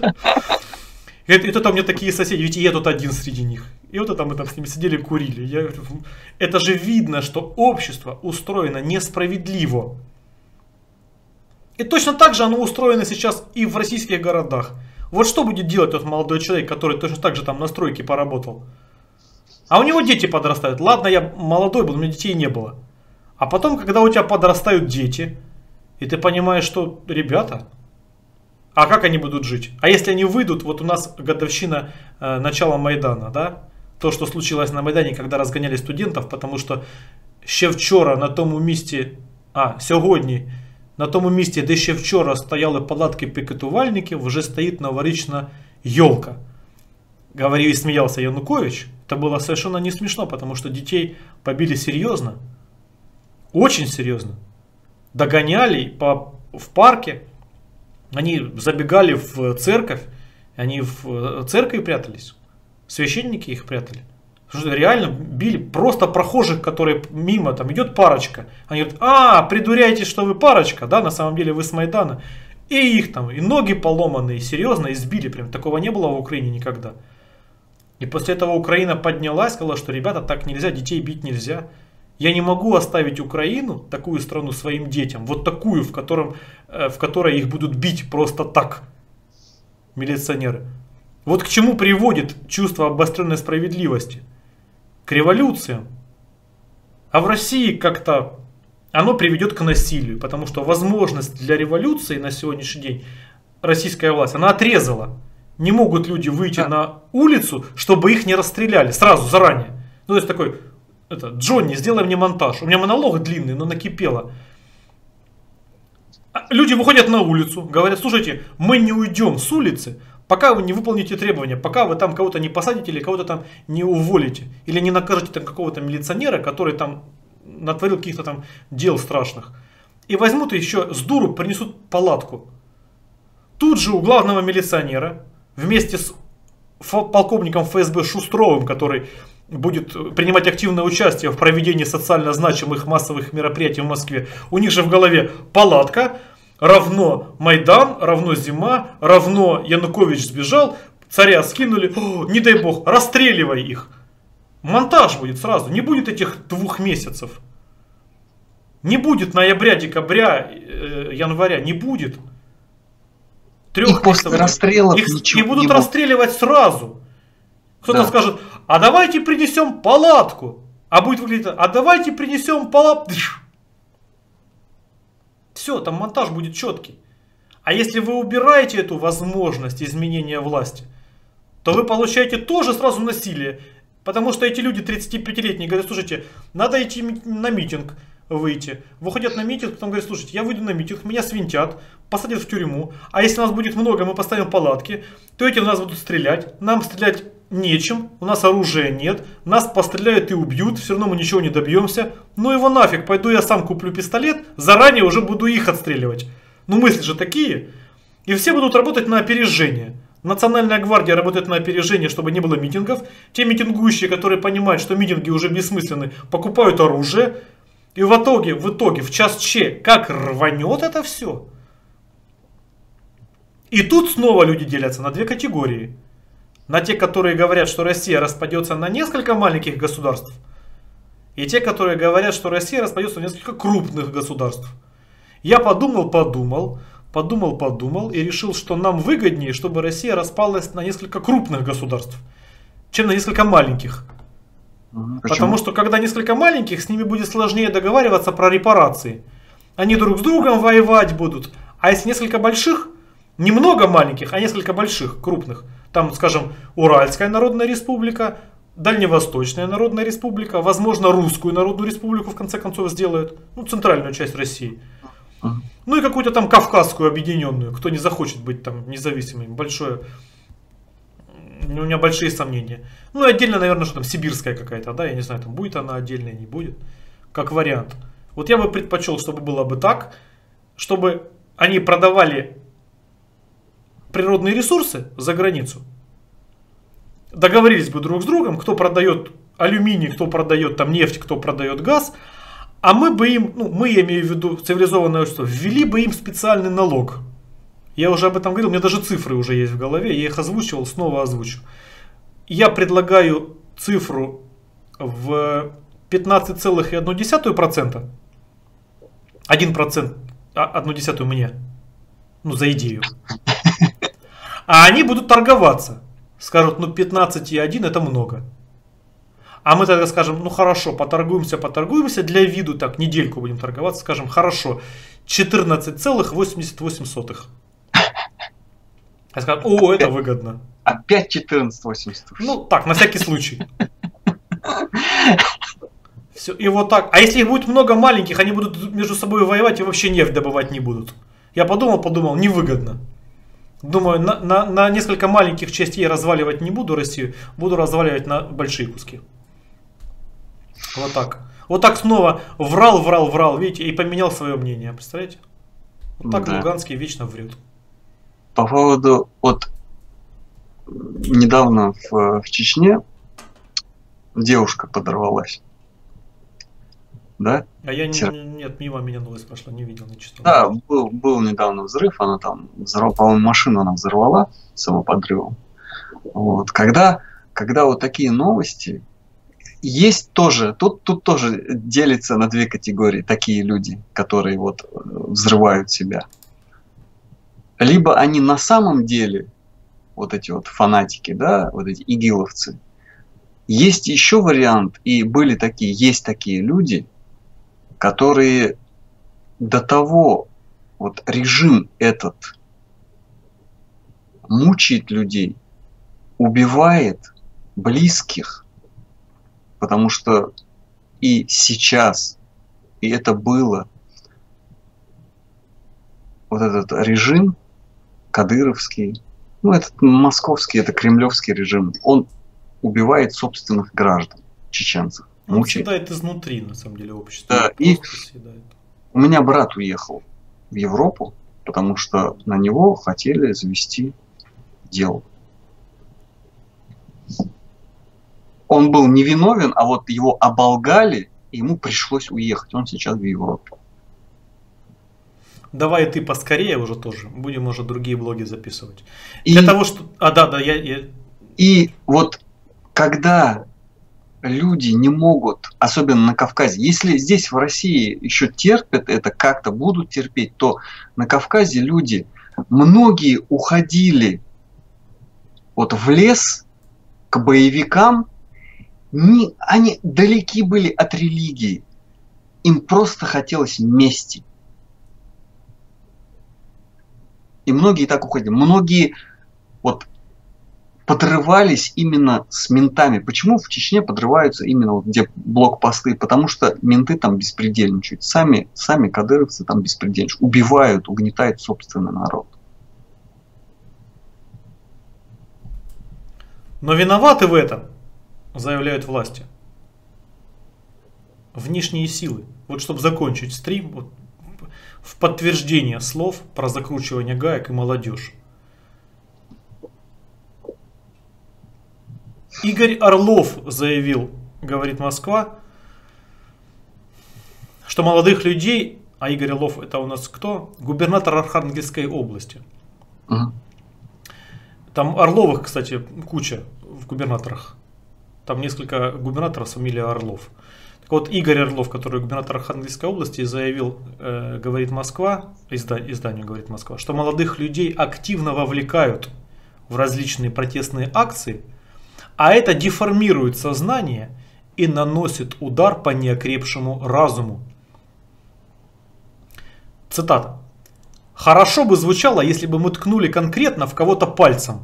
Speaker 1: И тут у меня такие соседи, ведь я тут один среди них. И вот мы там с ними сидели, курили. Я говорю, это же видно, что общество устроено несправедливо. И точно так же оно устроено сейчас и в российских городах. Вот что будет делать тот молодой человек, который точно так же там на стройке поработал? А у него дети подрастают. Ладно, я молодой был, у меня детей не было. А потом, когда у тебя подрастают дети, и ты понимаешь, что, ребята, а как они будут жить? А если они выйдут, вот у нас годовщина начала Майдана, да? То, что случилось на Майдані, когда разгоняли студентов, потому что ще вчора на тому місці, сьогодні, на тому місці, де ще вчора стояли палатки пікетувальників, вже стоїть новорічна елка. Говорил и смеялся Янукович. Это было совершенно не смешно, потому что детей побили серьезно. Очень серьезно. Догоняли в парке. Они забегали в церковь. Они в церкви прятались. Священники их прятали. Реально били просто прохожих, которые мимо, там идет парочка. Они говорят, придуряйтесь, что вы парочка, да, на самом деле вы с Майдана. И их там, и ноги поломанные, серьезно избили. Прям такого не было в Украине никогда. И после этого Украина поднялась, сказала, что ребята, так нельзя, детей бить нельзя. Я не могу оставить Украину, такую страну, своим детям, вот такую, в которой их будут бить просто так, милиционеры. Вот к чему приводит чувство обостренной справедливости? К революциям. А в России как-то оно приведет к насилию, потому что возможность для революции на сегодняшний день российская власть, она отрезала. Не могут люди выйти на улицу, чтобы их не расстреляли сразу, заранее. Ну, то есть такой... Джонни, сделай мне монтаж. У меня монолог длинный, но накипело. Люди выходят на улицу, говорят, слушайте, мы не уйдем с улицы, пока вы не выполните требования, пока вы там кого-то не посадите или кого-то там не уволите. Или не накажете там какого-то милиционера, который там натворил каких-то там дел страшных. И возьмут и еще с дуру принесут палатку. Тут же у главного милиционера, вместе с полковником ФСБ Шустровым, который... будет принимать активное участие в проведении социально значимых массовых мероприятий в Москве. У них же в голове палатка, равно Майдан, равно зима, равно Янукович сбежал, царя скинули, не дай бог, расстреливай их. Монтаж будет сразу, не будет этих 2 месяцев. Не будет ноября, декабря, января, не будет. 3
Speaker 2: месяцев. После расстрелов
Speaker 1: их будут расстреливать сразу. Кто-то скажет, а давайте принесем палатку. А будет выглядеть, а давайте принесем палатку. Все, там монтаж будет четкий. А если вы убираете эту возможность изменения власти, то вы получаете тоже сразу насилие. Потому что эти люди 35-летние говорят, слушайте, надо идти на митинг, выйти. Выходят на митинг, потом говорят, слушайте, я выйду на митинг, меня свинтят, посадят в тюрьму. А если нас будет много, мы поставим палатки, то эти в нас будут стрелять. Нам стрелять нечем, у нас оружия нет, нас постреляют и убьют, все равно мы ничего не добьемся. Ну его нафиг, пойду я сам куплю пистолет, заранее уже буду их отстреливать. Ну мысли же такие. И все будут работать на опережение. Национальная гвардия работает на опережение, чтобы не было митингов. Те митингующие, которые понимают, что митинги уже бессмысленны, покупают оружие. И в итоге, в час Ч, как рванет это все. И тут снова люди делятся на 2 категории. На те, которые говорят, что Россия распадется на несколько маленьких государств. И те, которые говорят, что Россия распадется на несколько крупных государств. Я подумал и решил, что нам выгоднее, чтобы Россия распалась на несколько крупных государств, чем на несколько маленьких.
Speaker 2: Почему?
Speaker 1: Потому что когда несколько маленьких, с ними будет сложнее договариваться про репарации. Они друг с другом воевать будут. А если несколько больших, немного маленьких, а несколько больших, крупных, там, скажем, Уральская Народная Республика, Дальневосточная Народная Республика, возможно, Русскую Народную Республику в конце концов сделают, ну, центральную часть России. Ну и какую-то там Кавказскую объединенную, кто не захочет быть там независимым, большое, у меня большие сомнения. Ну и отдельно, наверное, что там сибирская какая-то, да, я не знаю, там будет она отдельная, не будет, как вариант. Вот я бы предпочел, чтобы было бы так, чтобы они продавали природные ресурсы за границу, договорились бы друг с другом, кто продает алюминий, кто продает там нефть, кто продает газ, а мы бы им, ну, мы, я имею в виду цивилизованное общество, ввели бы им специальный налог. Я уже об этом говорил, у меня даже цифры уже есть в голове, я их озвучивал, снова озвучу. Я предлагаю цифру в 15,1%, 1%, 1/10 мне, ну, за идею. А они будут торговаться. Скажут, ну 15,1 это много. А мы тогда скажем, ну хорошо, поторгуемся, для виду так, недельку будем торговаться, скажем, хорошо, 14,88. А скажут, о, это выгодно.
Speaker 2: Опять 14,88.
Speaker 1: Ну так, на всякий случай. Все, и вот так. А если их будет много маленьких, они будут между собой воевать и вообще нефть добывать не будут. Я подумал, невыгодно. Думаю, на несколько маленьких частей разваливать не буду Россию, буду разваливать на большие куски. Вот так. Вот так снова врал, видите, и поменял свое мнение. Представляете? Вот так
Speaker 2: Да.
Speaker 1: Луганский вечно врет.
Speaker 2: По поводу, вот недавно в Чечне девушка подорвалась. Да?
Speaker 1: А я нет, мимо меня новость прошла, не видел, не читал.
Speaker 2: Да, был недавно взрыв, она там взорвала, по-моему, машину она взорвала самоподрывом. Вот. Когда вот такие новости, есть тоже, тут тоже делится на две категории такие люди, которые вот взрывают себя. Либо они на самом деле, вот эти вот фанатики, да, вот эти игиловцы. Есть еще вариант, и есть такие люди, которые до того вот режим этот мучает людей, убивает близких, потому что и сейчас, и это было, вот этот режим кадыровский, ну этот московский, это кремлевский режим, он убивает собственных граждан, чеченцев.
Speaker 1: Он
Speaker 2: Мучает.
Speaker 1: съедает изнутри, на самом деле, общество.
Speaker 2: Да, и
Speaker 1: съедает.
Speaker 2: у меня брат уехал в Европу, потому что на него хотели завести дело. Он был невиновен, а вот его оболгали, и ему пришлось уехать. Он сейчас в Европе.
Speaker 1: Давай ты поскорее уже тоже. Будем уже другие блоги записывать.
Speaker 2: И,
Speaker 1: Для того, что...
Speaker 2: и вот когда люди не могут, особенно на Кавказе, если здесь в России еще терпят это, как-то будут терпеть, то на Кавказе люди, многие уходили вот в лес к боевикам, они далеки были от религии, им просто хотелось мести. И многие так уходили. Многие вот подрывались именно с ментами. Почему в Чечне подрываются именно вот где блокпосты? Потому что менты там беспредельничают. Сами кадыровцы там беспредельничают. Убивают, угнетают собственный народ.
Speaker 1: Но виноваты в этом, заявляют власти, внешние силы. Вот чтобы закончить стрим, вот, в подтверждение слов про закручивание гаек и молодежь. Игорь Орлов заявил, говорит Москва, что молодых людей, а Игорь Орлов это у нас кто? Губернатор Архангельской области.
Speaker 2: Угу.
Speaker 1: Там Орловых, кстати, куча в губернаторах. Там несколько губернаторов с фамилией Орлов. Так вот, Игорь Орлов, который губернатор Архангельской области, заявил, говорит Москва, изданию говорит Москва, что молодых людей активно вовлекают в различные протестные акции, а это деформирует сознание и наносит удар по неокрепшему разуму. Цитата. Хорошо бы звучало, если бы мы ткнули конкретно в кого-то пальцем.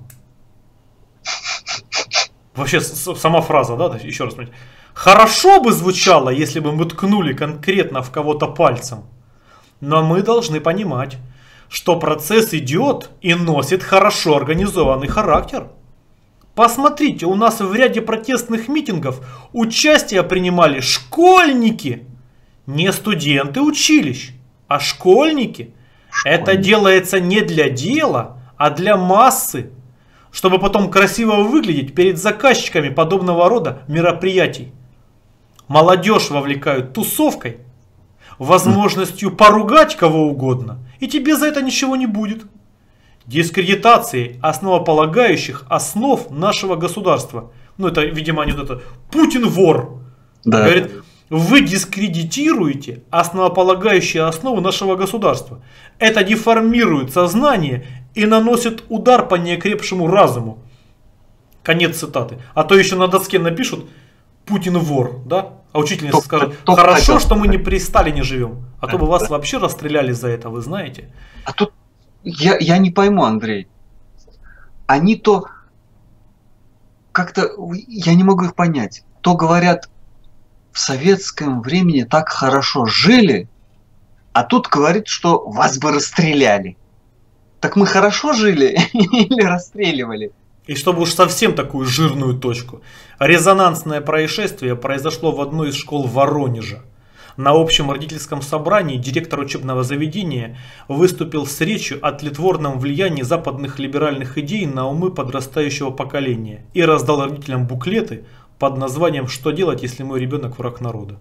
Speaker 1: Вообще сама фраза, да? Еще раз смотрите. Хорошо бы звучало, если бы мы ткнули конкретно в кого-то пальцем. Но мы должны понимать, что процесс идет и носит хорошо организованный характер. Посмотрите, у нас в ряде протестных митингов участие принимали школьники. Не студенты училищ, а школьники. Это делается не для дела, а для массы. Чтобы потом красиво выглядеть перед заказчиками подобного рода мероприятий. Молодежь вовлекают тусовкой, возможностью поругать кого угодно, и тебе за это ничего не будет. Дискредитацией основополагающих основ нашего государства. Ну это, видимо, они вот это Путин вор.
Speaker 2: Да.
Speaker 1: Говорит, вы дискредитируете основополагающие основы нашего государства. Это деформирует сознание и наносит удар по неокрепшему разуму. Конец цитаты. А то еще на доске напишут Путин вор, да? А учительница скажет, хорошо, что мы не при Сталине живем. А то бы вас вообще расстреляли за это, вы знаете.
Speaker 2: А тут я не пойму, Андрей. Они то как-то, я не могу их понять. То говорят, в советском времени так хорошо жили, а тут говорит, что вас бы расстреляли. Так мы хорошо жили или расстреливали?
Speaker 1: И чтобы уж совсем такую жирную точку. Резонансное происшествие произошло в одной из школ Воронежа. На общем родительском собрании директор учебного заведения выступил с речью о тлетворном влиянии западных либеральных идей на умы подрастающего поколения и раздал родителям буклеты под названием «Что делать, если мой ребенок враг народа?».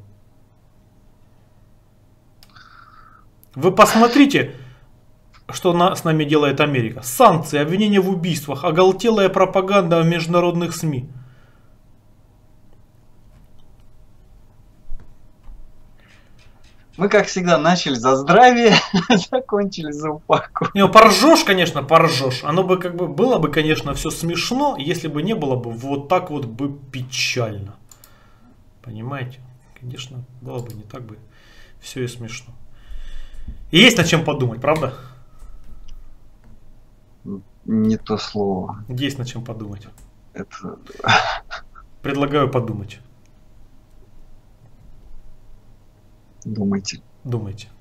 Speaker 1: Вы посмотрите, что с нами делает Америка. Санкции, обвинения в убийствах, оголтелая пропаганда в международных СМИ.
Speaker 2: Мы, как всегда, начали за здравие, закончили за упаку.
Speaker 1: Не, поржешь, конечно, поржешь. Оно бы как бы было бы, конечно, все смешно, если бы не было бы вот так вот бы печально. Понимаете? Конечно, было бы не так бы все и смешно. И есть над чем подумать, правда?
Speaker 2: Не то слово.
Speaker 1: Есть над чем подумать.
Speaker 2: Это...
Speaker 1: Предлагаю подумать.
Speaker 2: Думайте.
Speaker 1: Думайте.